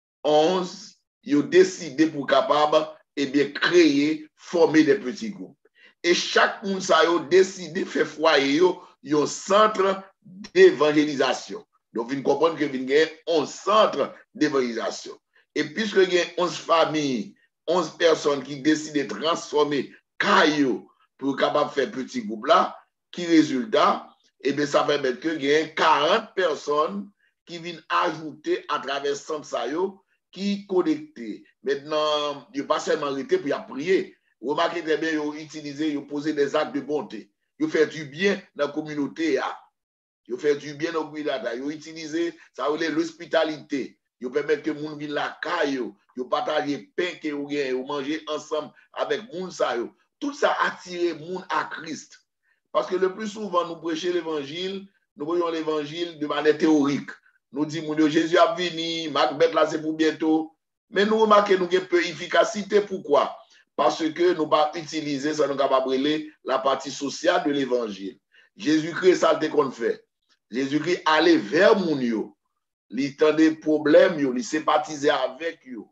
11, ils ont décidé pour capable et bien créer, former des petits groupes. Et chaque monde a décidé de faire foyer, un centre d'évangélisation. Donc, vous comprenez que vous avez un centre d'évangélisation. Et puisque il y a 11 familles, 11 personnes qui décident de transformer Caillou pour capable faire petit groupe là, qui résultat, et bien ça va mettre que il y a 40 personnes qui viennent ajouter à travers centre Sayo, qui connecté. Maintenant, il n'y a pas seulement arrêté pour y prier. Remarquez très bien, ils ont utilisé, ils ont posé des actes de bonté. Ils ont fait du bien dans la communauté. Ils ont fait du bien dans le pays. Ils ont utilisé, ça veut dire l'hospitalité. Ils permettent que les gens viennent la caille. Ils ont partagé le pain qu'ils ont mangé ensemble avec les gens. Tout ça a attiré les gens à Christ. Parce que le plus souvent, nous prêchons l'évangile, nous voyons l'évangile de manière théorique. Nous disons, Jésus a venu, Macbeth là c'est pour bientôt. Mais nous remarquons nous avons un peu d'efficacité. Pourquoi? Parce que nous pas utiliser ça, nous avons la partie sociale de l'évangile. Jésus-Christ, ça le qu'on fait. Jésus-Christ allait vers mon yo. Il tend des problèmes, il sympathisait avec eux.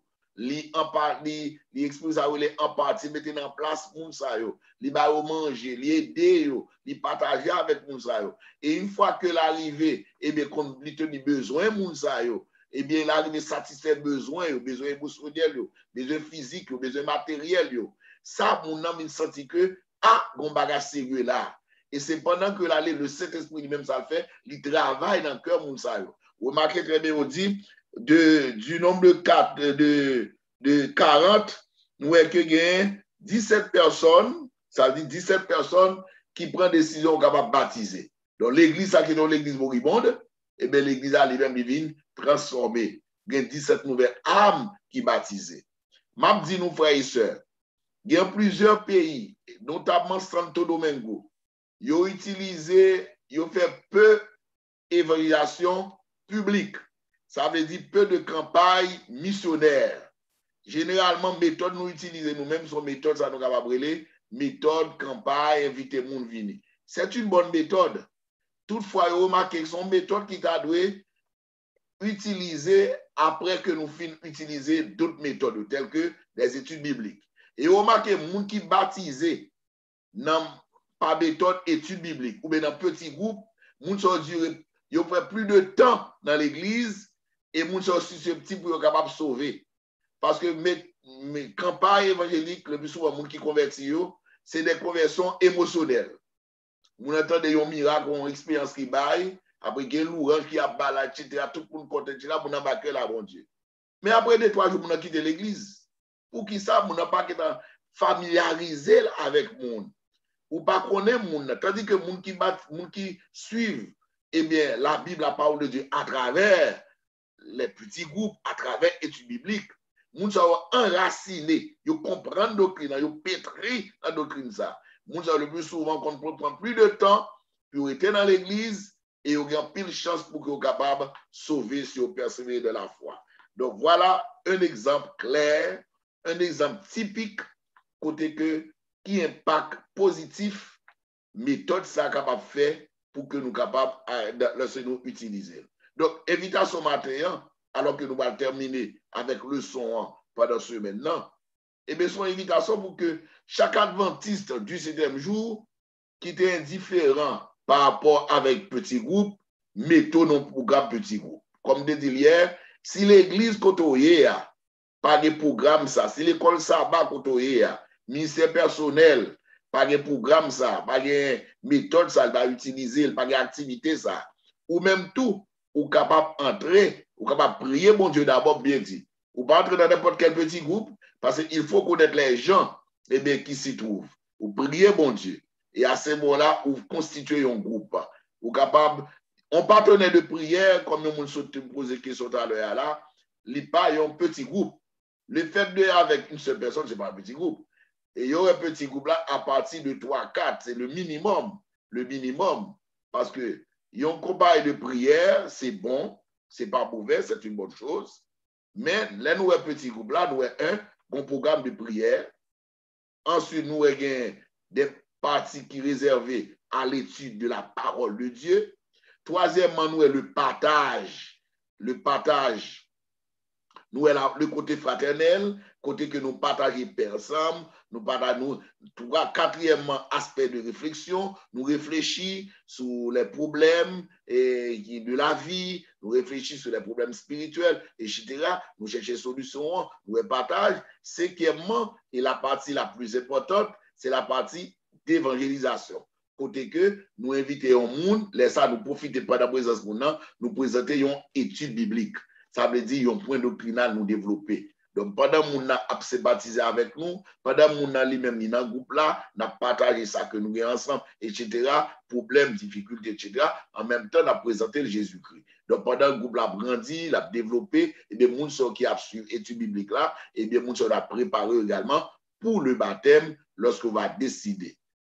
Il exprime ça, il en partie, mettre en place moun sa yo. Il va manger, il aider yo, il partager avec moun sa yo. Et une fois que l'arrivée, eh bien, qu'on lui tenu besoin moun sa yo, eh bien, l'arrivée satisfait besoin yo, besoin émotionnel yo, besoin physique yo, besoin matériel yo. Ça, mon âme, il sentit que, gon bagage sérieux là. Et c'est pendant que le Saint-Esprit lui-même ça le fait, il travaille dans le cœur moun sa yo. Remarquez très bien, on dit, du nombre de 40, nous avons que 17 personnes, ça veut dire 17 personnes qui prennent décision capables de baptiser. Donc l'église, ça qui est dans l'église moribonde, et bien l'église a lui-même vient transformée. Il y a 17 nouvelles âmes qui baptisées. M'a dit nous, frères et sœurs, il y a plusieurs pays, notamment Santo Domingo, ils ont utilisé, ils ont fait peu d'évangélisation publique. Ça veut dire peu de campagnes missionnaires. Généralement, méthode nous utilisons nous-mêmes, son méthode, ça nous va brûler, méthode, campagne, inviter monde venir. C'est une bonne méthode. Toutefois, vous remarquez que son méthode qui t'a dû utiliser après que nous finissons d'utiliser d'autres méthodes, telles que les études bibliques. Et vous remarquez, les gens qui baptisés par méthode études bibliques, ou bien dans petit groupe, les gens ils ont fait plus de temps dans l'église et les gens sont susceptibles pour être capables de sauver. Parce que mes campagnes évangéliques, le plus souvent, les gens qui convertissent, c'est des conversions émotionnelles. Moun entend yon miracle, yon expérience qui baille, après qu'il y a l'orange qui a balé, etc. Tout le monde content, etc. Moun a baqué la bon Dieu. Mais après 2-3 jours, moun a quitté l'église. Pour qui ça, moun a pas familiarisé avec moun. Ou pas connaître moun. Tandis que moun qui suivent, eh bien, la Bible, la parole de Dieu, à travers les petits groupes, à travers l'étude biblique, moun sa enraciné, yo comprendre doctrine, yo pétri la doctrine ça. Moun sa le plus souvent qu'on prend plus de temps pour être dans l'église et yo gagne pile chance pour que yo capable sauver si yo persévérer de la foi. Donc voilà un exemple clair, un exemple typique côté que qui impact positif méthode ça capable faire pour que nous capables de nous utiliser. Donc invitation matin alors que nous allons terminer avec le son pendant ce maintenant, et bien son invitation pour que chaque adventiste du 7e jour qui était indifférent par rapport avec petit groupe, mettons nos programmes petit groupe. Comme je disais hier, si l'église côtoyée pas de programme ça, si l'école sabbat côtoyée, ministère personnel, pas de programme ça, pas de méthode ça, va utiliser, pas d'activité ça, ou même tout, ou capable d'entrer, ou capable de prier, bon Dieu d'abord bien dit. Ou pas entrer dans n'importe quel petit groupe, parce qu'il faut connaître les gens eh bien, qui s'y trouvent. Ou prier, bon Dieu. Et à ce moment-là, ou constituer un groupe. Ou capable, on partenaire de prière, comme nous nous posé question tout à l'heure là, il n'y a pas un petit groupe. Le fait de avec une seule personne, ce n'est pas un petit groupe. Et il y aura un petit groupe là à partir de 3-4, c'est le minimum. Le minimum. Parce que un combat de prière, c'est bon, c'est pas mauvais, c'est une bonne chose. Mais là, nous avons un petit groupe là, nous avons un bon programme de prière. Ensuite, nous avons des parties qui sont réservées à l'étude de la parole de Dieu. Troisièmement, nous avons le partage. Le partage, nous avons le côté fraternel, côté que nous partageons ensemble. Nous partageons, quatrièmement, aspect de réflexion. Nous réfléchissons sur les problèmes de la vie, nous réfléchissons sur les problèmes spirituels, etc. Nous cherchons des solutions, nous les partageons. Cinquièmement, et la partie la plus importante, c'est la partie d'évangélisation. Côté que nous invitons le monde, laissez ça nous profiter pas de la présence de nous présenter une étude biblique. Ça veut dire un point doctrinal nous développer. Donc, pendant que nous avons se baptisé avec nous, pendant que nous avons lui-même dans le groupe là, nous avons partagé ça que nous avons ensemble, etc. Problèmes, difficultés, etc. En même temps, nous avons présenté le Jésus-Christ. Donc, pendant que le groupe a grandi, l'a développé, et bien, les gens qui ont suivi l'étude biblique là, et bien, les gens ont préparé également pour le baptême lorsqu'on va décider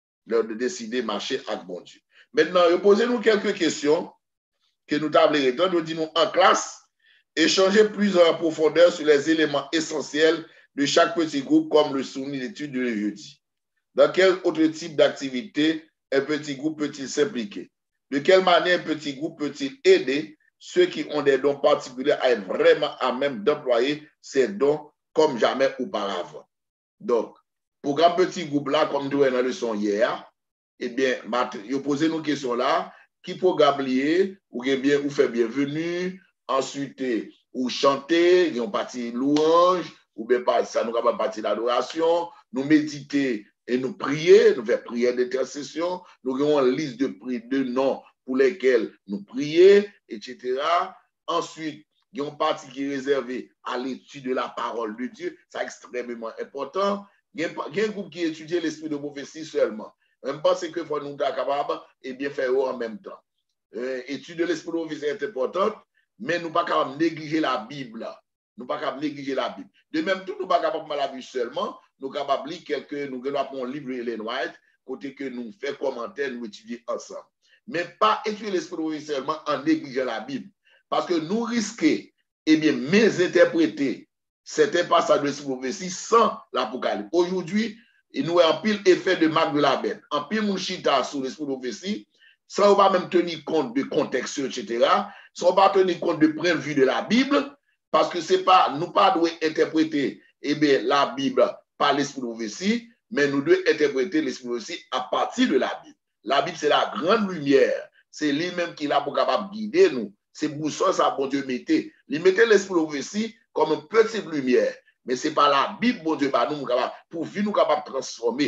de marcher avec bon Dieu. Maintenant, posez-nous quelques questions que nous avons répondre. Nous disons en classe, échanger plus en profondeur sur les éléments essentiels de chaque petit groupe, comme le soumis l'étude de jeudi. Dans quel autre type d'activité un petit groupe peut-il s'impliquer? De quelle manière un petit groupe peut-il aider ceux qui ont des dons particuliers à être vraiment à même d'employer ces dons comme jamais auparavant? Donc, pour un petit groupe là, comme nous avons dans la leçon hier, eh bien, vous posez nos questions là, qui programme lié, ou bien vous fait bienvenue, ensuite, ou chanter, ils ont parti louange, ou bien ça nous avons parti d'adoration, nous méditer et nous prier, nous faire prière d'intercession, nous avons une liste de noms pour lesquels nous prier, etc. Ensuite, il y a une partie qui est réservée à l'étude de la parole de Dieu, c'est extrêmement important. Il y a un groupe qui étudie l'esprit de prophétie seulement. Même pas c'est que faut nous être capable et bien faire en même temps. Étude de l'esprit de prophétie est importante, mais nous ne pouvons pas négliger la Bible. Nous ne pouvons pas négliger la Bible. De même tout, nous ne pouvons pas faire la Bible seulement. Nous sommes capables de lire nous avons un livre Ellen White, côté que nous faisons commentaire, nous étudions ensemble. Mais pas étudier l'esprit de prophétie seulement en négligeant la Bible. Parce que nous risquons, eh bien, mésinterpréter certains passages de l'esprit de prophétie sans l'Apocalypse. Aujourd'hui, nous avons un pile effet de marque de la bête. Un pile mouchita sur l'esprit de prophétie, sans pas même tenir compte de contexte, etc., sans pas tenir compte de point de vue de la Bible, parce que c'est pas, nous pas devons interpréter eh bien, la Bible par l'esprit de prophétie, mais nous devons interpréter l'esprit de prophétie à partir de la Bible. La Bible, c'est la grande lumière. C'est lui-même qui est là pour capable guider nous. C'est boussole, ça, bon Dieu, mettez. Il mettait l'esprit de prophétie comme une petite lumière. Mais ce n'est pas la Bible, bon Dieu, nous pour nous capable de transformer.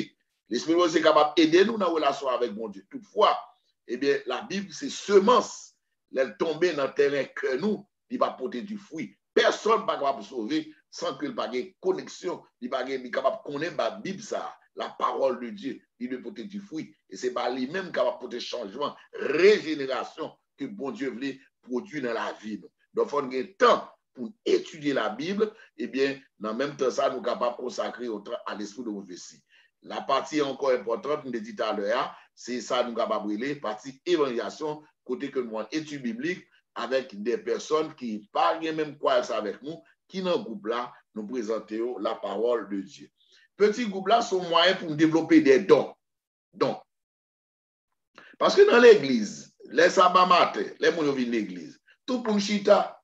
L'Esprit de Dieu est capable d'aider nous dans la relation avec mon Dieu. Toutefois, eh bien, la Bible, c'est semence. Elle tombe dans le terrain que nous, il va porter du fruit. Personne ne va capable de sauver sans qu'il n'y ait pas de connexion. Il va capable de connaître la Bible, ça, la parole de Dieu. Il doit porter du fruit. Et c'est pas lui-même qui va porter changement, régénération que bon Dieu voulait produire dans la vie. Donc, il faut un temps pour étudier la Bible. Eh bien, dans le même temps, ça, nous sommes capables de consacrer à l'esprit de prophétie. La partie encore importante, nous l'ai dit tout à l'heure, c'est ça, nous sommes capables de brûler, partie évangélisation, côté que nous avons étude biblique avec des personnes qui ne parlent même quoi avec nous, qui dans le groupe là, nous présentons la parole de Dieu. Petits groupes là sont moyens pour développer des dons. Donc, parce que dans l'église, les sabbats matin, les gens viennent de l'église, tout pour chita,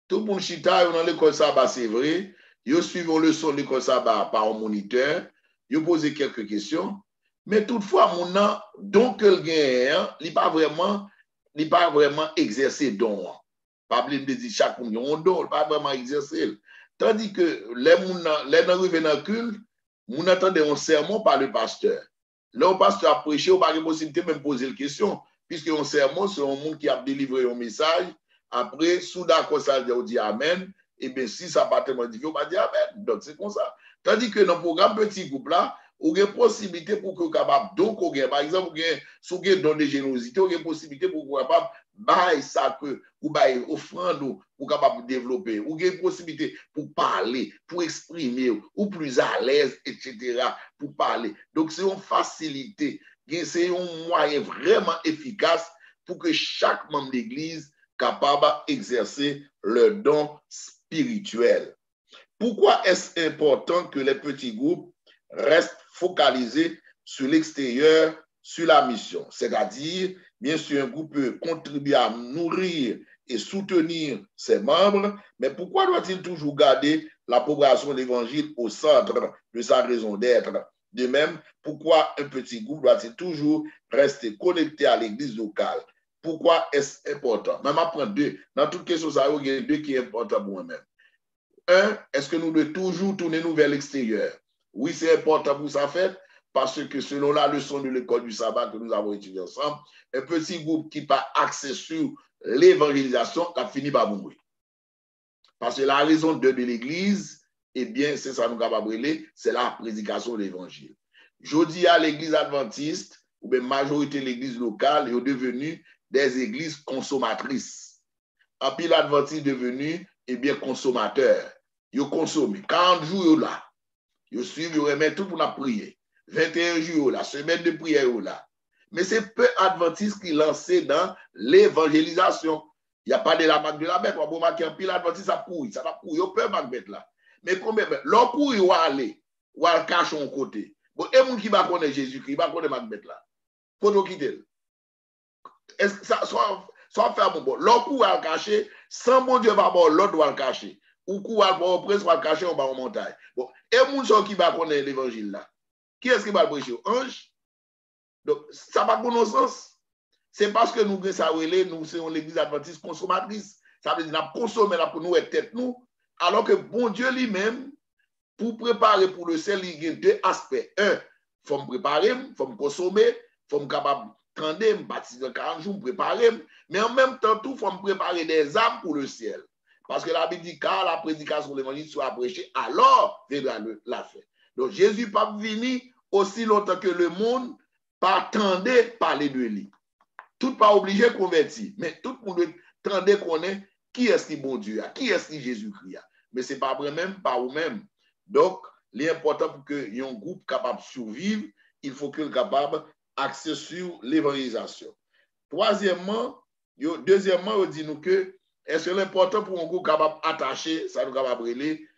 dans l'école sabbat, c'est vrai, ils suivent le leçon de l'école sabbat par un moniteur, ils posent quelques questions, mais toutefois, mon nom, donc le gain, il n'est pas vraiment exercé don. Pas besoin de dire chaque monde a un don, il pas vraiment exercé. Tandis que les gens arrivent dans le culte, on attendait un sermon par le pasteur. Là, le pasteur a prêché, on n'a pas possibilité même poser la question, puisque un sermon, c'est un monde qui a délivré un message. Après, sous d'accord, ça dit Amen. Et bien, si ça n'a pas tellement difficile, on va dire Amen. Donc, c'est comme ça. Tandis que dans le programme petit groupe là, vous avez une possibilité pour que vous capable donc par exemple si vous avez don de générosité, vous avez une possibilité pour que vous capable bailler ça que vous bailler offrande pour capable développer, vous avez une possibilité pour parler, pour exprimer ou plus à l'aise, etc. pour parler. Donc c'est une facilité, c'est un moyen vraiment efficace pour que chaque membre d'église capable d'exercer le don spirituel. Pourquoi est-ce important que les petits groupes restent focalisés sur l'extérieur, sur la mission? C'est-à-dire, bien sûr, un groupe peut contribuer à nourrir et soutenir ses membres, mais pourquoi doit-il toujours garder la propagation de l'évangile au centre de sa raison d'être? De même, pourquoi un petit groupe doit-il toujours rester connecté à l'église locale? Pourquoi est-ce important? Même après deux, dans toute question, ça il y a deux qui sont importants pour moi-même. Un, est-ce que nous devons toujours tourner nous vers l'extérieur? Oui, c'est important pour ça faire, parce que selon la leçon de l'école du sabbat que nous avons étudiée ensemble, un petit groupe qui n'a pas accès sur l'évangélisation a fini par mourir. Parce que la raison de l'église, eh bien, c'est ça nous avons brûlé, c'est la prédication de l'évangile. Je dis à l'église adventiste, ou bien majorité de l'église locale, est devenue des églises consommatrices. En puis l'adventiste est devenu, eh bien, consommateur. Ils consomment. 40 jours là. Ils suivent, ils remettent tout pour la prière. 21 jours là, semaine de prière là. Mais c'est peu adventistes qui lancent dans l'évangélisation. Il n'y a pas de la marque de la bête. On va marquer un pile adventiste, ça pourrit. Ça va pourrir. Il peut marquer bête là. Mais combien l'on pourrit ou aller, ou à cacher un côté. Bon, et moun qui va connaître Jésus-Christ, il va connaître marque bête là. Faut nous quitter. Est-ce que ça soit faire bon. L'on pourrit à cacher, sans mon Dieu va bon, l'autre doit le cacher. Ou coup à bon presse va cacher en bas en montagne. Bon, et moun qui va connaître l'évangile là. Qui est-ce qui va le prêcher? Ange. Donc ça va pour nos sens. C'est parce que nous ça nous sommes l'église adventiste consommatrice. Ça veut dire nous consommer là pour nous et tête nous alors que bon Dieu lui-même pour préparer pour le ciel, il y a deux aspects. Un, il faut me préparer, il faut me consommer, il faut me capable prendre, me baptiser dans 40 jours, me préparer, mais en même temps tout il faut me préparer des âmes pour le ciel. Parce que la Bible dit, car la prédication de l'évangile soit prêchée, alors viendra la fin. Donc Jésus pas venu aussi longtemps que le monde pas attendait parler de lui. Tout pas obligé de convertir, mais tout le monde attendait qu'on ait qui est-ce qui est bon Dieu, qui est-ce qui Jésus-Christ. Mais ce n'est pas vrai même, pas vous-même. Donc, l'important pour que y ait un groupe capable de survivre, il faut qu'il soit capable d'accéder sur l'évangélisation. Deuxièmement, on dit nous que est-ce que l'important pour un groupe capable d'attacher, ça nous capable brûler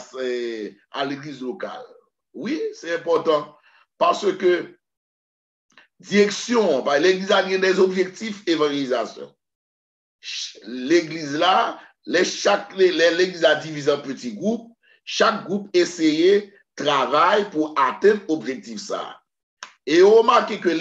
à l'église locale? Oui, c'est important parce que direction, l'église a des objectifs d'évangélisation. L'église là, l'église a divisé en petits groupes, chaque groupe essayait travaille pour atteindre l'objectif ça. Et on remarque que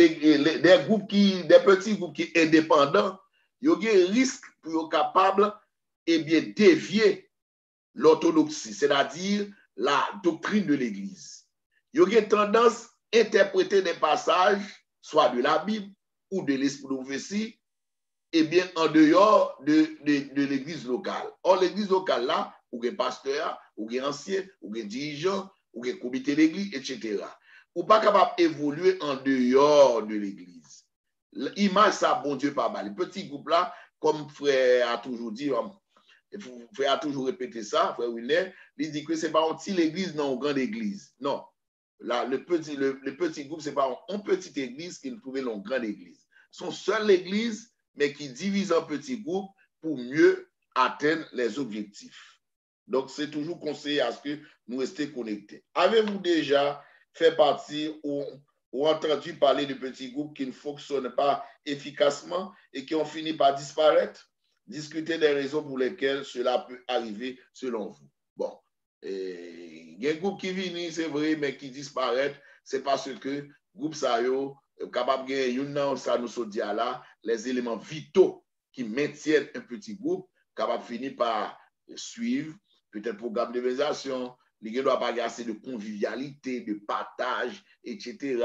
des petits groupes qui sont indépendants, il y a un risque pour être capable de dévier l'orthodoxie, c'est-à-dire la doctrine de l'église. Il y a une tendance interpréter des passages, soit de la Bible ou de l'esprit de prophétie, eh bien, en dehors de l'église locale. Or, l'église locale, là, ou des pasteurs, ou des anciens, ou des dirigeants, ou des comités d'église, etc. Ou pas capable d'évoluer en dehors de l'église. L'image, ça, bon Dieu, pas mal. Le petit groupe là, comme frère a toujours dit, frère a toujours répété ça, frère Wilner, il dit que ce n'est pas une petite église, non, une grande église. Non. Là, le petit groupe, ce n'est pas une petite église qui nous trouvait dans une grande église. Son seule église, mais qui divise en petits groupes pour mieux atteindre les objectifs. Donc, c'est toujours conseillé à ce que nous restions connectés. Avez-vous déjà fait partie ou entendu parler de petits groupes qui ne fonctionnent pas efficacement et qui ont fini par disparaître? Discutez des raisons pour lesquelles cela peut arriver selon vous. Bon, il y a un groupe qui vient, c'est vrai, mais qui disparaît, c'est parce que le groupe ça yo capable de gagner, ça nous dit là, les éléments vitaux qui maintiennent un petit groupe, capable de finir par suivre, peut-être programme d'évaluation, il ne doit pas y avoir assez de convivialité, de partage, etc.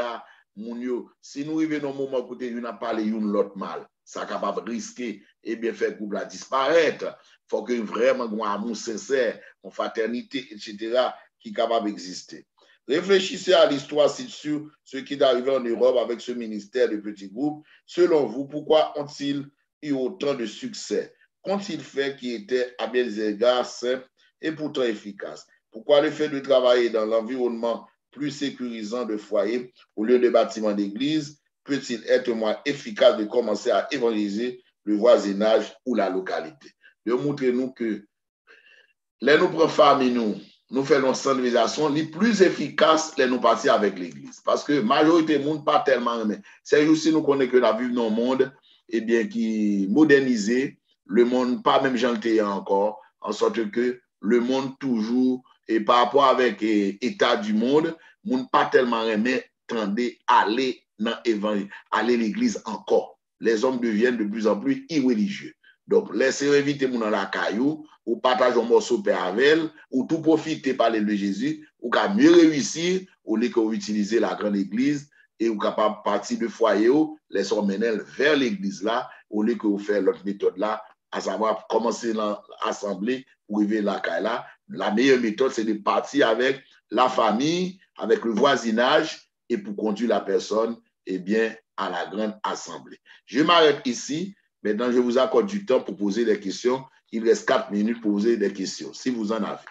Si nous arrivons dans un moment où nous avons parlé de l'autre mal, ça est capable de risquer et bien faire le groupe là disparaître. Il faut que vraiment un amour sincère, une fraternité, etc., qui est capable d'exister. Réfléchissez à l'histoire sur ce qui est arrivé en Europe avec ce ministère de petits groupes. Selon vous, pourquoi ont-ils eu autant de succès? Qu'ont-ils fait qui était à bien des égards simple et pourtant efficace? Pourquoi le fait de travailler dans l'environnement plus sécurisant de foyer au lieu de bâtiments d'église peut-il être moins efficace de commencer à évangéliser le voisinage ou la localité? De montrer nous que les nous prenons famille nous faisons une sensibilisation, les plus efficaces, les nous passer avec l'église. Parce que la majorité du monde pas tellement aimé. C'est juste si nous connaissons que la vie dans le monde, eh bien, qui modernisé, le monde pas même gentil encore, en sorte que le monde toujours, et par rapport avec l'état du monde, le monde pas tellement aimé, tendait à aller dans l'évangile, aller à l'église encore. Les hommes deviennent de plus en plus irréligieux. Donc, laissez inviter mon dans la caillou, ou partager un morceau de avec ou tout profiter parler de Jésus, ou qu'à mieux réussir, au lieu qu'on utilise la grande église, et ou capable partir de foyer, les emmener vers l'église là, au lieu que vous faire l'autre méthode là, à savoir commencer l'assemblée pour arriver là, là. La meilleure méthode, c'est de partir avec la famille, avec le voisinage, et pour conduire la personne, eh bien, à la grande assemblée. Je m'arrête ici. Maintenant, je vous accorde du temps pour poser des questions. Il reste 4 minutes pour poser des questions, si vous en avez.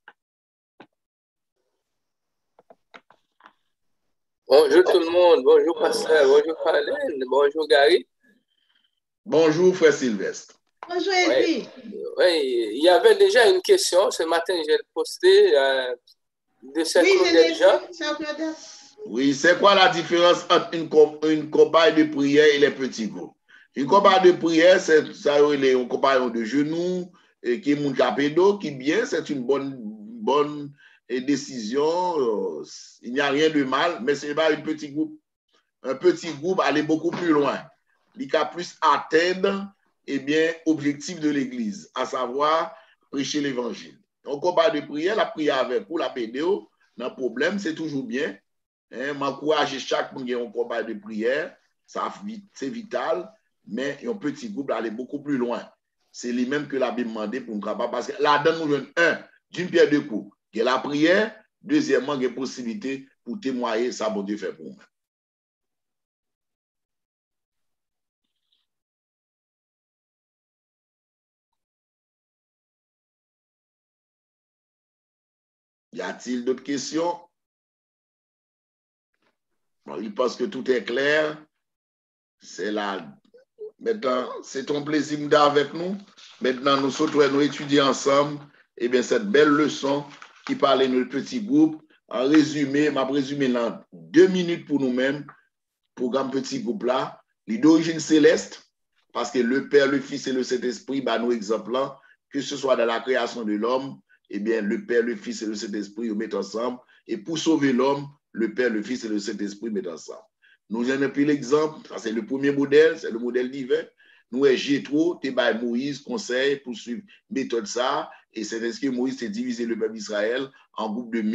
Bonjour tout le monde. Bonjour Pasteur. Bonjour Falène. Bonjour Gary. Bonjour Frère Sylvestre. Bonjour Eddie. Oui, il y avait déjà une question. Ce matin, j'ai posté de cette déjà. Oui, c'est quoi la différence entre une campagne de prière et les petits groupes? Une campagne de prière, c'est une campagne de genoux, qui est mon capédo, qui bien, c'est une bonne décision. Il n'y a rien de mal, mais ce n'est pas un petit groupe. Un petit groupe allait beaucoup plus loin. Il a plus atteindre, eh bien, l'objectif de l'Église, à savoir prêcher l'Évangile. En campagne de prière, la prière avec pour la pédéo, le problème, c'est toujours bien. M'encourager chaque monde qui a une campagne de prière, c'est vital. Mais un petit groupe aller beaucoup plus loin. C'est lui-même que la Bible demandé pour nous capable. Parce que là-dedans, nous avons d'une pierre deux coups. Il y a la prière, deuxièmement, il y a une possibilité pour témoigner ça, bon Dieu fait pour nous. Y a-t-il d'autres questions? Bon, il pense que tout est clair. C'est là. Maintenant, c'est ton plaisir d'être avec nous. Maintenant, nous souhaitons nous étudier ensemble eh bien, cette belle leçon qui parlait de notre petit groupe. En résumé, m'a résumé dans 2 minutes pour nous-mêmes, programme petit groupe là, les d'origine céleste, parce que le Père, le Fils et le Saint-Esprit, bah, nous exemples, que ce soit dans la création de l'homme, eh bien, le Père, le Fils et le Saint-Esprit ils mettent ensemble. Et pour sauver l'homme, le Père, le Fils et le Saint-Esprit mettent ensemble. Nous avons pris l'exemple, ça c'est le premier modèle, c'est le modèle divin. Nous, Jétro, Moïse, conseil pour suivre méthode ça. Et c'est parce que Moïse s'est divisé le peuple d'Israël en groupe de 1000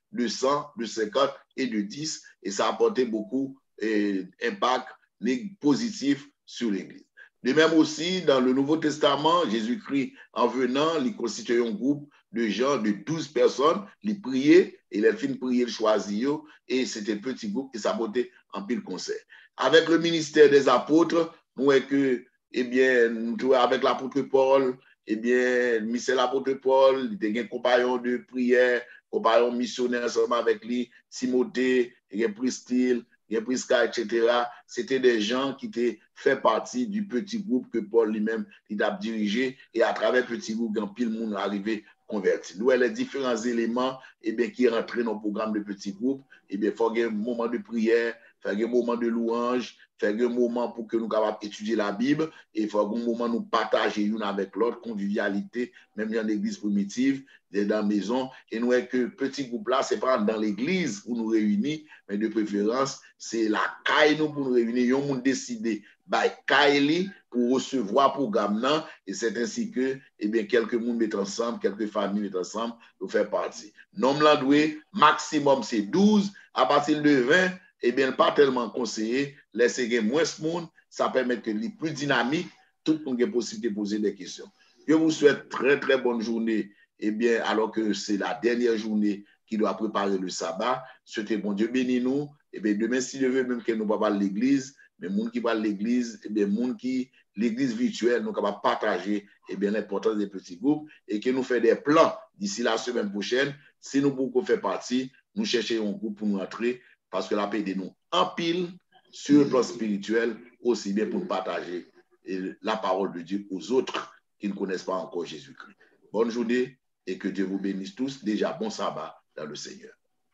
de 100, de 50 et de 10, et ça a apporté beaucoup d'impact positif sur l'Église. De même aussi, dans le Nouveau Testament, Jésus-Christ, en venant, il constituait un groupe de gens, de 12 personnes, il priait, et les filles priaient, il choisit, et c'était un petit groupe qui s'apportait en pile conseil. Avec le ministère des apôtres, nous voyons que, eh bien, nous avec l'apôtre Paul, eh bien, Michel l'apôtre Paul, il était un compagnon de prière, compagnon missionnaire ensemble avec lui, Timothée, Priscille, Prisca, etc. C'était des gens qui étaient fait partie du petit groupe que Paul lui-même il a dirigé, et à travers le petit groupe, quand pile monde arrivé converti. Nous, les différents éléments eh bien, qui rentrent dans le programme de petit groupe, eh bien, il faut un moment de prière, faire un moment de louange, faire un moment pour que nous capables étudier la Bible, et il faut un moment nous partager une avec l'autre, convivialité, même dans l'église primitive, dans la maison. Et nous, que petit groupe là, c'est pas dans l'église où nous réunissons, mais de préférence, c'est la caille nous pour nous réunir. Nous avons décidé caille pour recevoir le programme, et c'est ainsi que eh bien, quelques monde mettent ensemble, quelques familles mettent ensemble pour faire partie. Nombre l'endoué, maximum c'est 12, à partir de 20, eh bien, pas tellement conseillé, laissez moins de monde, ça permet que les plus dynamiques, tout le monde a possibilité de poser des questions. Je vous souhaite très, très bonne journée, eh bien, alors que c'est la dernière journée qui doit préparer le sabbat. Souhaitez bon Dieu bénisse nous, eh bien, demain, si Dieu veut, même que nous ne pas l'église, mais les gens qui parlent de l'église, eh bien, l'église virtuelle, nous capables de partager eh bien, l'importance des petits groupes et que nous faisons des plans d'ici la semaine prochaine. Si nous pouvons faire partie, nous cherchons un groupe pour nous entrer parce que la paix de nous en pile sur le plan spirituel, aussi bien pour nous partager la parole de Dieu aux autres qui ne connaissent pas encore Jésus-Christ. Bonne journée et que Dieu vous bénisse tous. Déjà, bon sabbat dans le Seigneur.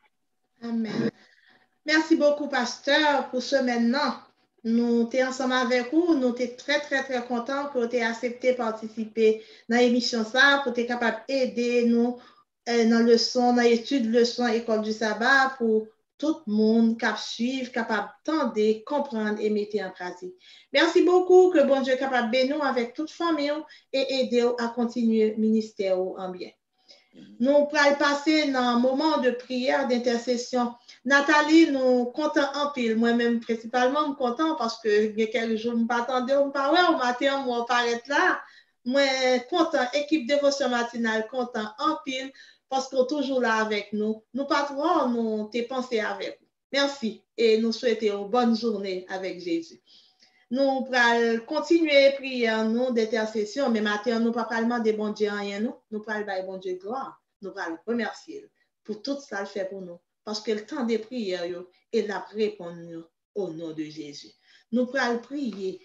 Amen. Merci beaucoup, pasteur, pour ce maintenant. Nous sommes ensemble avec vous. Nous sommes très, très, très contents que vous ayez accepté de participer dans l'émission ça, pour être capable d'aider nous dans leçon, dans l'étude de leçon École du sabbat pour tout le monde qui suivre, capable d'entendre, comprendre et mettre en pratique. Merci beaucoup, que bon Dieu est capable de bénir avec toute famille et aider à continuer le ministère en bien. Nous allons passer dans un moment de prière, d'intercession. Nathalie, nous comptons en pile. Moi-même, principalement, nous comptons parce que il y a quelques jours, je ne m'attendais pas. Au matin, moi, paraître là. Moi, content, équipe dévotion matinale, content en pile parce qu'on est toujours là avec nous. Nous patrons, nous t'es pensé avec vous. Merci et nous souhaitons une bonne journée avec Jésus. Nous allons continuer à prier nous d'intercession, mais maintenant, nous ne parlons pas demander bon Dieu rien, nous parlons de bon Dieu gloire. Nous allons remercier pour tout ça qu'il fait pour nous. Parce que le temps de prière, il a répondu au nom de Jésus. Nous allons prier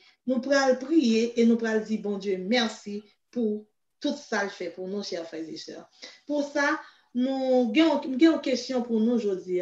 et nous allons dire bon Dieu, merci pour tout ça qu'il fait pour nous, chers frères et sœurs. Pour ça, nous avons une question pour nous aujourd'hui.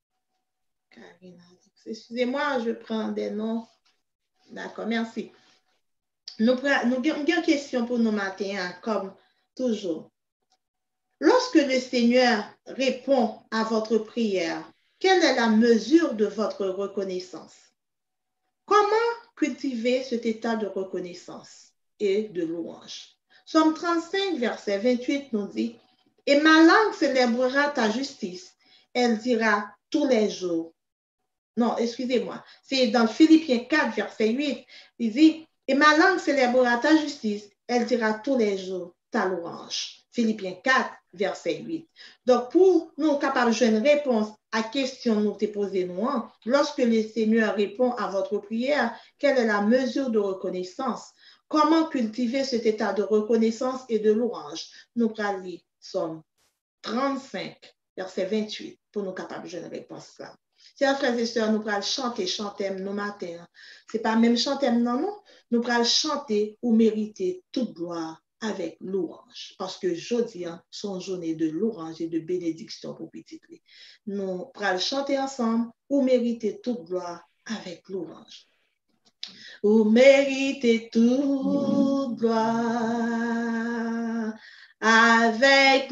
Excusez-moi, je prends des noms. D'accord, merci. Nous avons une question pour nous matin, comme toujours. Lorsque le Seigneur répond à votre prière, quelle est la mesure de votre reconnaissance? Comment cultiver cet état de reconnaissance et de louange? Psaume 35, verset 28 nous dit, « Et ma langue célébrera ta justice, elle dira tous les jours. » Non, excusez-moi, c'est dans Philippiens 4, verset 8, il dit, « Et ma langue célébrera ta justice, elle dira tous les jours ta louange. » Philippiens 4, verset 8. Donc, pour nous capables de jouer une réponse à la question que nous te posée, lorsque le Seigneur répond à votre prière, quelle est la mesure de reconnaissance? Comment cultiver cet état de reconnaissance et de louange? Nous allons lire Psaume 35, verset 28, pour nous capables de jouer une réponse là. Chers frères et sœurs, nous allons chanter nos matins. Ce n'est pas même chanter, non. Nous allons chanter ou mériter toute gloire avec louange. Parce que jeudi, sont journée de louange et de bénédiction pour petit. Nous allons chanter ensemble ou mériter toute gloire avec louange. Ou mériter toute gloire avec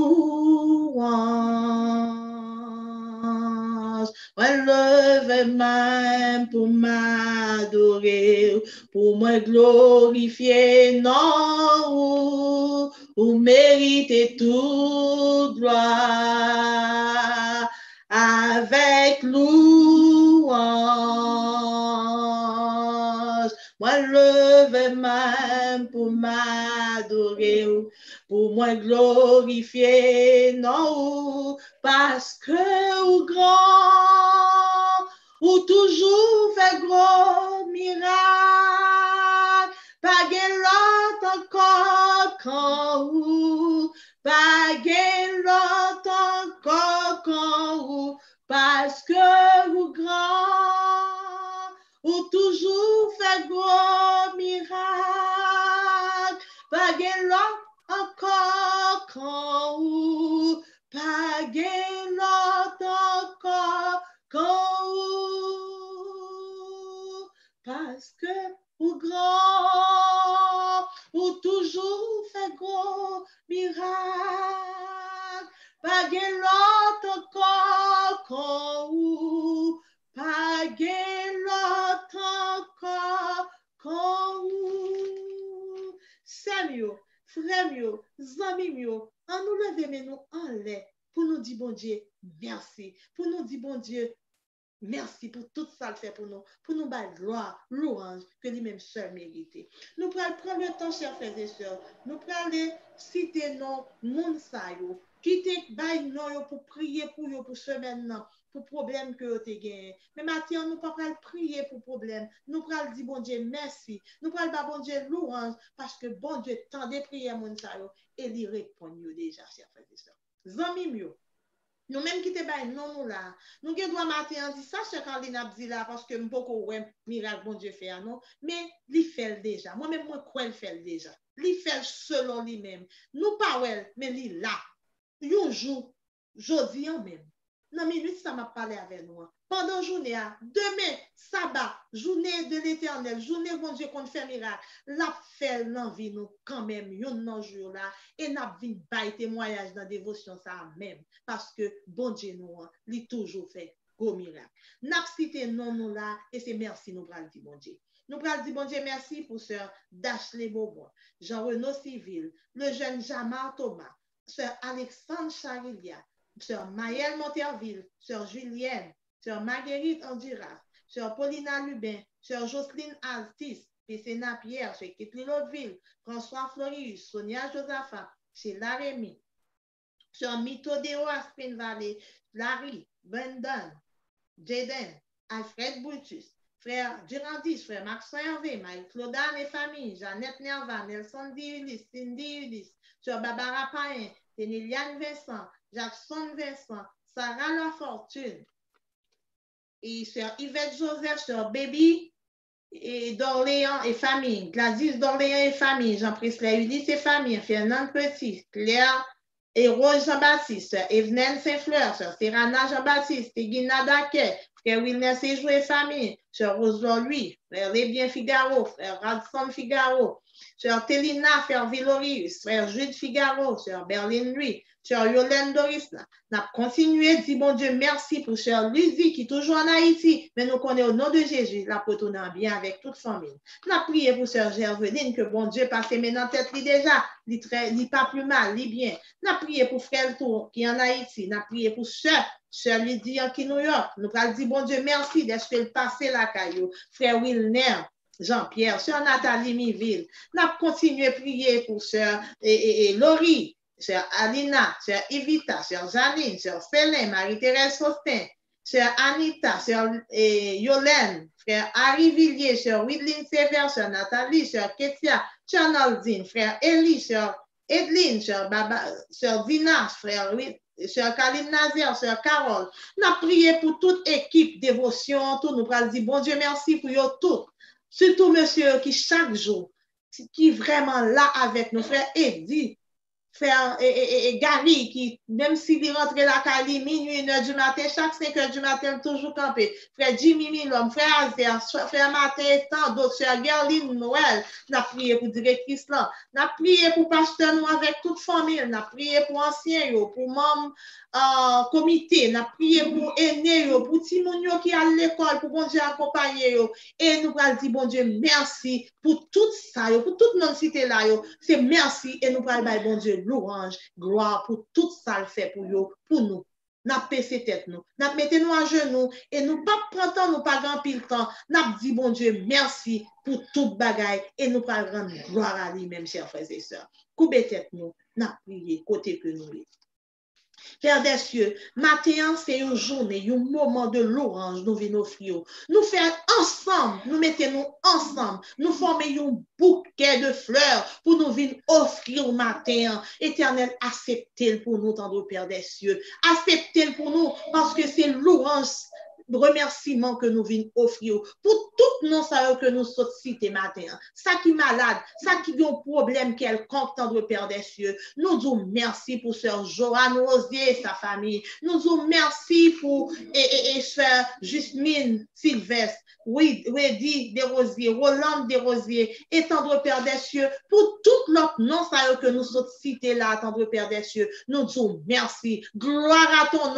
louange. Moi, leve même pour m'adorer, pour me glorifier, non, ou méritez toute gloire avec louange. Moi, leve même pour m'adorer, pour moi glorifier, non, parce que ou grand, ou toujours fait gros miracle, pas gain l'autre encore quand ou, pas gain l'autre encore quand ou, parce que ou grand, ou toujours fait gros miracle, pas gain l'autre encore quand ou, pas gain l'autre encore quand ou, parce que ou grand, ou toujours fait gros miracle, pas gain l'autre encore quand ou, pas gain l'autre encore quand ou. Seigneur, frère mio, zami mio, en nous lever mais nous en l'air pour nous dire bon Dieu merci, pour nous dire bon Dieu merci pour tout ça le fait pour nous battre gloire, louange que lui-même seul mérité. Nous prenons prendre le temps, chers frères et sœurs, nous prenons citer nos monde sa yo, quitter bay non pour prier pour yo pour semaine nan, pour problème que vous avez gagné. Mais maintenant, nous ne pouvons pas prier pour problème. Nous pouvons dire, bon Dieu, merci. Nous pouvons dire, bon Dieu, louange, parce que bon Dieu, tant de prières, mon sayo, et il répond déjà, chers frères et sœurs. Zami mieux. Nous même qui te bail non nous là. Nous qui doit matin dit ça c'est quand il a dit là parce que beaucoup ouais miracle bon Dieu fait non mais il fait déjà. Moi même moi crois il fait déjà. Il fait selon lui-même. Nous pas ouais mais il là. Un jour jodi en même. Dans minute ça m'a parlé avec nous. Pendant journée demain sabbat, journée de l'Éternel, journée bon Dieu qu'on fait miracle. La fait l'envie nous quand même yon jour là et n'a vinn bay témoignage dans dévotion ça même parce que bon Dieu nous li toujours fait gros miracle. N'a cité non nous là et c'est merci nous pral dire bon Dieu. Nous pral dire bon Dieu merci pour sœur Dashley Bobon, Jean-Renaud Civil, le jeune Jamar Thomas, sœur Alexandre Charilia, sœur Maëlle Monterville, sœur Julienne, sœur Marguerite Andira, sœur Paulina Lubin, sœur Jocelyne Altis, Pécéna Pierre, sœur Kitli Lotteville, François Florius, Sonia Josaphat, Sheila Rémy, sœur Mitodeo Aspen Valley, Larry, Brendan, Jaden, Alfred Brutus, frère Durandis, frère Maxon Hervé, Marie-Claudane et famille, Jeannette Nerva, Nelson Diulis, Cindy Ulis, sœur Barbara Payen, Téniliane Vincent, Jackson Vincent, Sarah La Fortune, et sœur Yvette Joseph, sœur Baby, et d'Orléans et famille, Gladys d'Orléans et famille, Jean-Presley Ulysse et famille, Fernand Petit, Claire et Rose Jean-Baptiste, sœur Evelyne Saint-Fleur, sœur Serana Jean-Baptiste, Guina Daquet, frère Wilner Séjour et famille, sœur Rose Louis, frère Lébien Figaro, frère Radson Figaro, sœur Télina, frère Villorius, frère Jude Figaro, sœur Berlin Louis, sœur Yolène Doris, n'a continué, dit bon Dieu, merci pour sœur Lucie qui est toujours en Haïti, mais nous connaissons au nom de Jésus, la retourner bien avec toute famille. N'a prié pour sœur Gerveline, que bon Dieu passe maintenant tête li déjà, li pas plus mal, li bien. N'a prié pour frère Tour qui est en Haïti, n'a prié pour sœur Lydie qui est New York. Nous allons dire bon Dieu, merci d'être fait passer la caillou. Frère Wilner, Jean-Pierre, sœur Nathalie Miville. N'a continué à prier pour sœur Laurie. Sœur Alina, sœur Evita, sœur Janine, sœur Félin, Marie-Thérèse Faustin, sœur Anita, sœur Yolène, frère Harry Villiers, sœur Widline Sévère, sœur Nathalie, sœur Ketia, sœur Naldine, frère Elie, sœur Edline, sœur Dina, frère sœur Kaline Nazaire, sœur Carole. Nous avons prié pour toute équipe dévotion, tout. Nous allons dire bon Dieu merci pour eux tout. Surtout monsieur qui chaque jour, qui est vraiment là avec nous, frère Eddie, frère Gary, qui, même s'il rentre la Cali, minuit, 1h du matin, chaque 5h du matin, toujours campé. Frère Jimmy Milom, frère Azer, frère Martin, tant d'autres, frère Gerline Noël, n'a prié pour directrice là, n'a prié pour pasteur nous avec toute famille, n'a prié pour anciens, pour membres comité, n'a prié pour aînés, pour Timonio qui est à l'école, pour bon Dieu accompagner, et nous allons dire, bon Dieu, merci pour tout ça, pour toute notre cité là, c'est merci, et nous allons dire, bon Dieu, louange, gloire pour tout ça le fait pour nous. N'a baissé tête nous, n'a mettez nous à genoux et nous pas prendre nous pas grand pile temps, n'a dit bon Dieu merci pour toute bagaille et nous pas rendre gloire à lui même chers frères et sœurs. Coupez tête nous, n'a prié côté que nous. Père des cieux, matin, c'est une journée, un moment de louange, nous venons offrir. Nous faisons ensemble, nous mettons ensemble, nous formons un bouquet de fleurs pour nous venir offrir au matin. Éternel, acceptez-le pour nous, tendre Père des cieux. Acceptez-le pour nous, parce que c'est louange. Remerciement que nous venons offrir pour tout non ça que nous sommes cités matin. Ça qui est malade, ça qui a un problème quelconque, tendre Père des cieux. Nous disons merci pour sœur Joanne Rosier et sa famille. Nous disons merci pour sœur Justine Sylvestre. Oui, Reddy Desrosiers, Roland Desrosiers, et tendre Père des cieux, pour tout notre nom ça que nous sommes cités là, tendre Père des cieux, nous disons merci, gloire à ton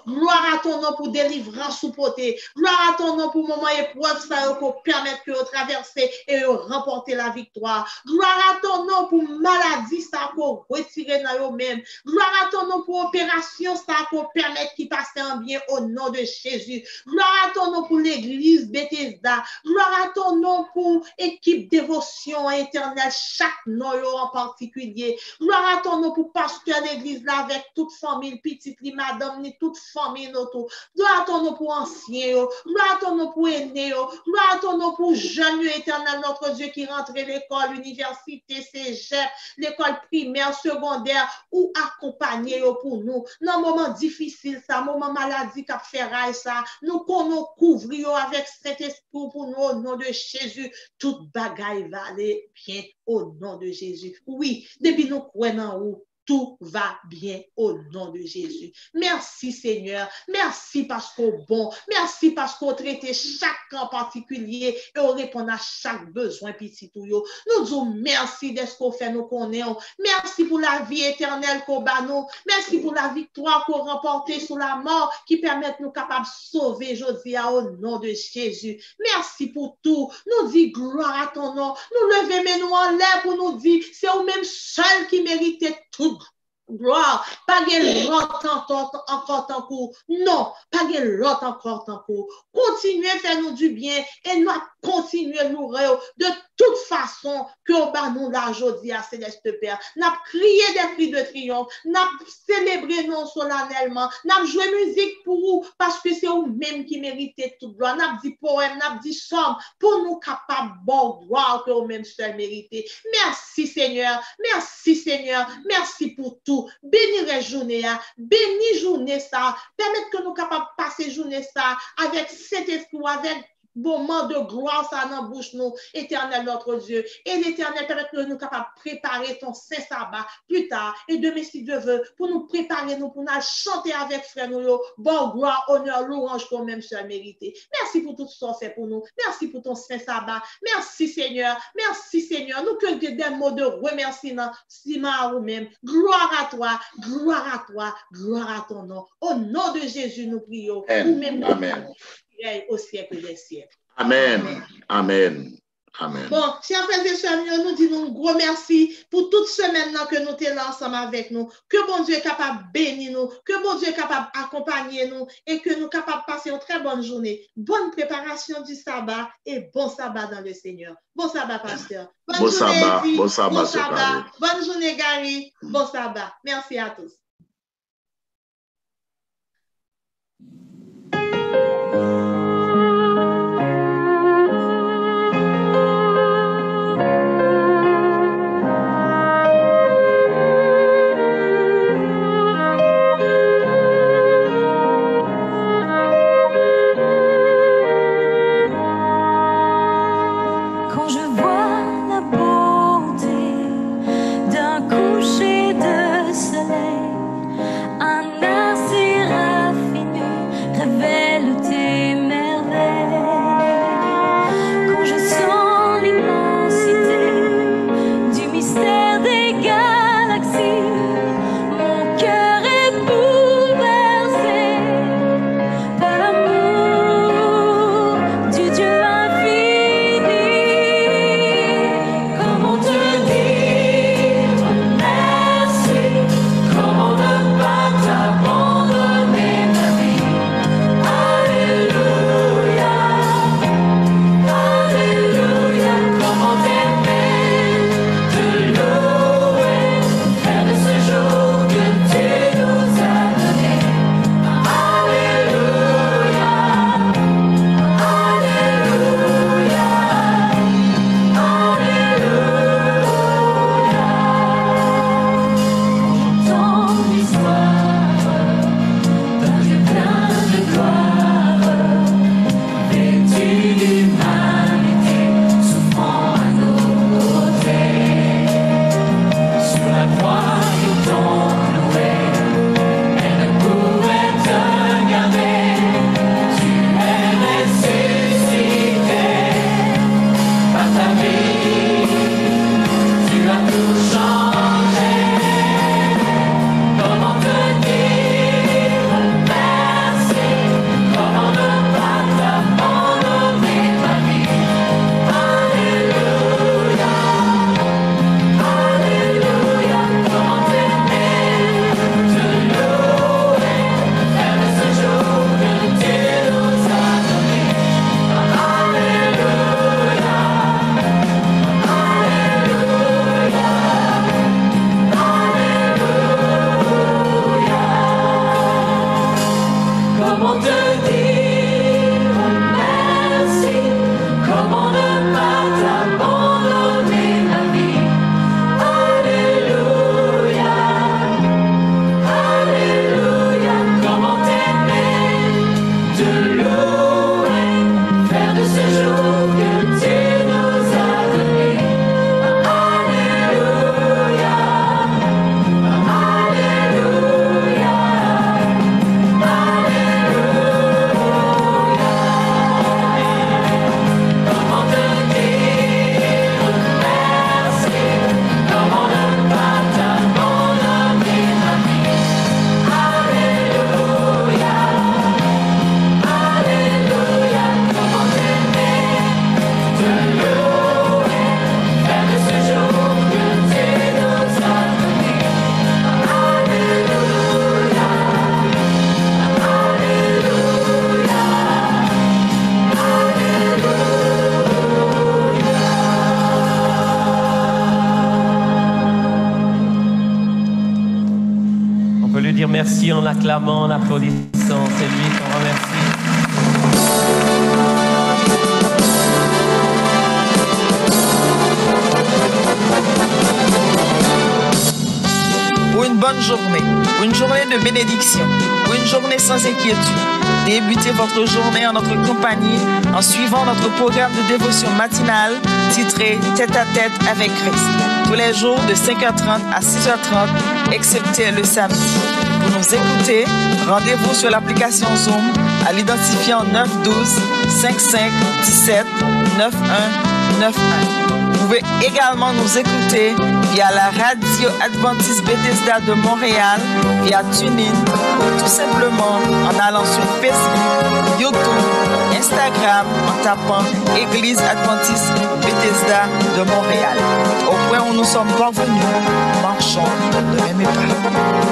nom pour délivrance sous portée, gloire à ton nom pour moment épreuve ça pour permettre que traverser et remporter la victoire, gloire à ton nom pour maladie ça pour retirer dans eux-mêmes, gloire à ton nom pour opération ça pour permettre qu'il passe en bien au nom de Jésus, gloire à ton nom pour l'église Bethesda. Gloire à ton nom pour équipe dévotion éternelle, chaque nom en particulier. Gloire à ton nom pour pasteur d'église là avec toute famille, petite, madame, ni toute famille autour. Gloire à ton nom pour anciens, gloire à ton nom pour aînés, gloire à ton nom pour jeunes éternel, notre Dieu qui rentre à l'école, l'université, cégep, l'école primaire, secondaire, ou accompagner pour nous. Dans un moment difficile, ça, moment maladie qui fait ça, nous couvrir avec cet esprit pour nous au nom de Jésus. Toute bagaille va aller bien au nom de Jésus. Oui, depuis nous croyons où tout va bien au nom de Jésus. Merci Seigneur. Merci parce qu'on bon. Merci parce qu'on traite chaque cas en particulier et on répond à chaque besoin petit tout yo. Nous disons merci de ce qu'on fait nous connaissons. Merci pour la vie éternelle qu'on bat nous. Merci pour la victoire qu'on remporte sur la mort qui permet nous capables de sauver Josia au nom de Jésus. Merci pour tout. Nous dit gloire à ton nom. Nous levons nous en l'air pour nous dire c'est au même seul qui méritait tout. Gloire, pas de l'autre encore en cours. Non, pas de l'autre encore en cours. Continuez à faire nous du bien et nous continuer à nous de toute façon que nous la aujourd'hui à Céleste Père. N'a crié des cris de triomphe, n'a célébré nous solennellement, n'a joué musique pour vous parce que c'est vous-même qui méritez toute gloire. N'a dit poème, n'a dit somme pour nous capables bon gloire que vous-même seul méritez. Merci Seigneur, merci Seigneur, merci pour tout. Bénir journée, bénis journée ça, permettre que nous capables de passer journée ça avec cet esprit, avec moment de gloire ça dans bouche nous, éternel notre Dieu. Et l'éternel permet que nous capables de préparer ton saint sabbat plus tard. Et demain si Dieu veut, pour nous préparer nous, pour nous chanter avec frère nous, bon gloire, honneur, louange qu'on même seul mérité. Merci pour tout ce qu'on fait pour nous. Merci pour ton saint sabbat. Merci Seigneur. Merci Seigneur. Nous que des mots de remerciement, à vous-même. Gloire à toi, gloire à toi, gloire à ton nom. Au nom de Jésus, nous prions. Amen. Amen. Au siècle des siècles. Amen. Amen. Amen. Bon, chers frères et sœurs, nous disons un gros merci pour toute semaine que nous sommes là ensemble avec nous. Que bon Dieu est capable de bénir nous, que bon Dieu est capable d'accompagner nous et que nous sommes capables de passer une très bonne journée. Bonne préparation du sabbat et bon sabbat dans le Seigneur. Bon sabbat, pasteur. Bonne journée, sabbat. Eddie. Bon sabbat. Bon sabbat. Bonne journée, Gary. Bon sabbat. Merci à tous. Quand je vois la beauté d'un coucher de remercie en l'acclamant, en applaudissant. C'est lui qu'on remercie. Pour une bonne journée, pour une journée de bénédiction, pour une journée sans inquiétude. Débutez votre journée en notre compagnie en suivant notre programme de dévotion matinale titré Tête à tête avec Christ. Tous les jours de 5h30 à 6h30, excepté le samedi. Pour nous écouter, rendez-vous sur l'application Zoom à l'identifiant 912 55 17 9191. Vous pouvez également nous écouter via la radio Adventiste Bethesda de Montréal, via TuneIn, ou tout simplement en allant sur Facebook, YouTube, Instagram, en tapant Église Adventiste Bethesda de Montréal. Au point où nous sommes parvenus, marchons de même pas.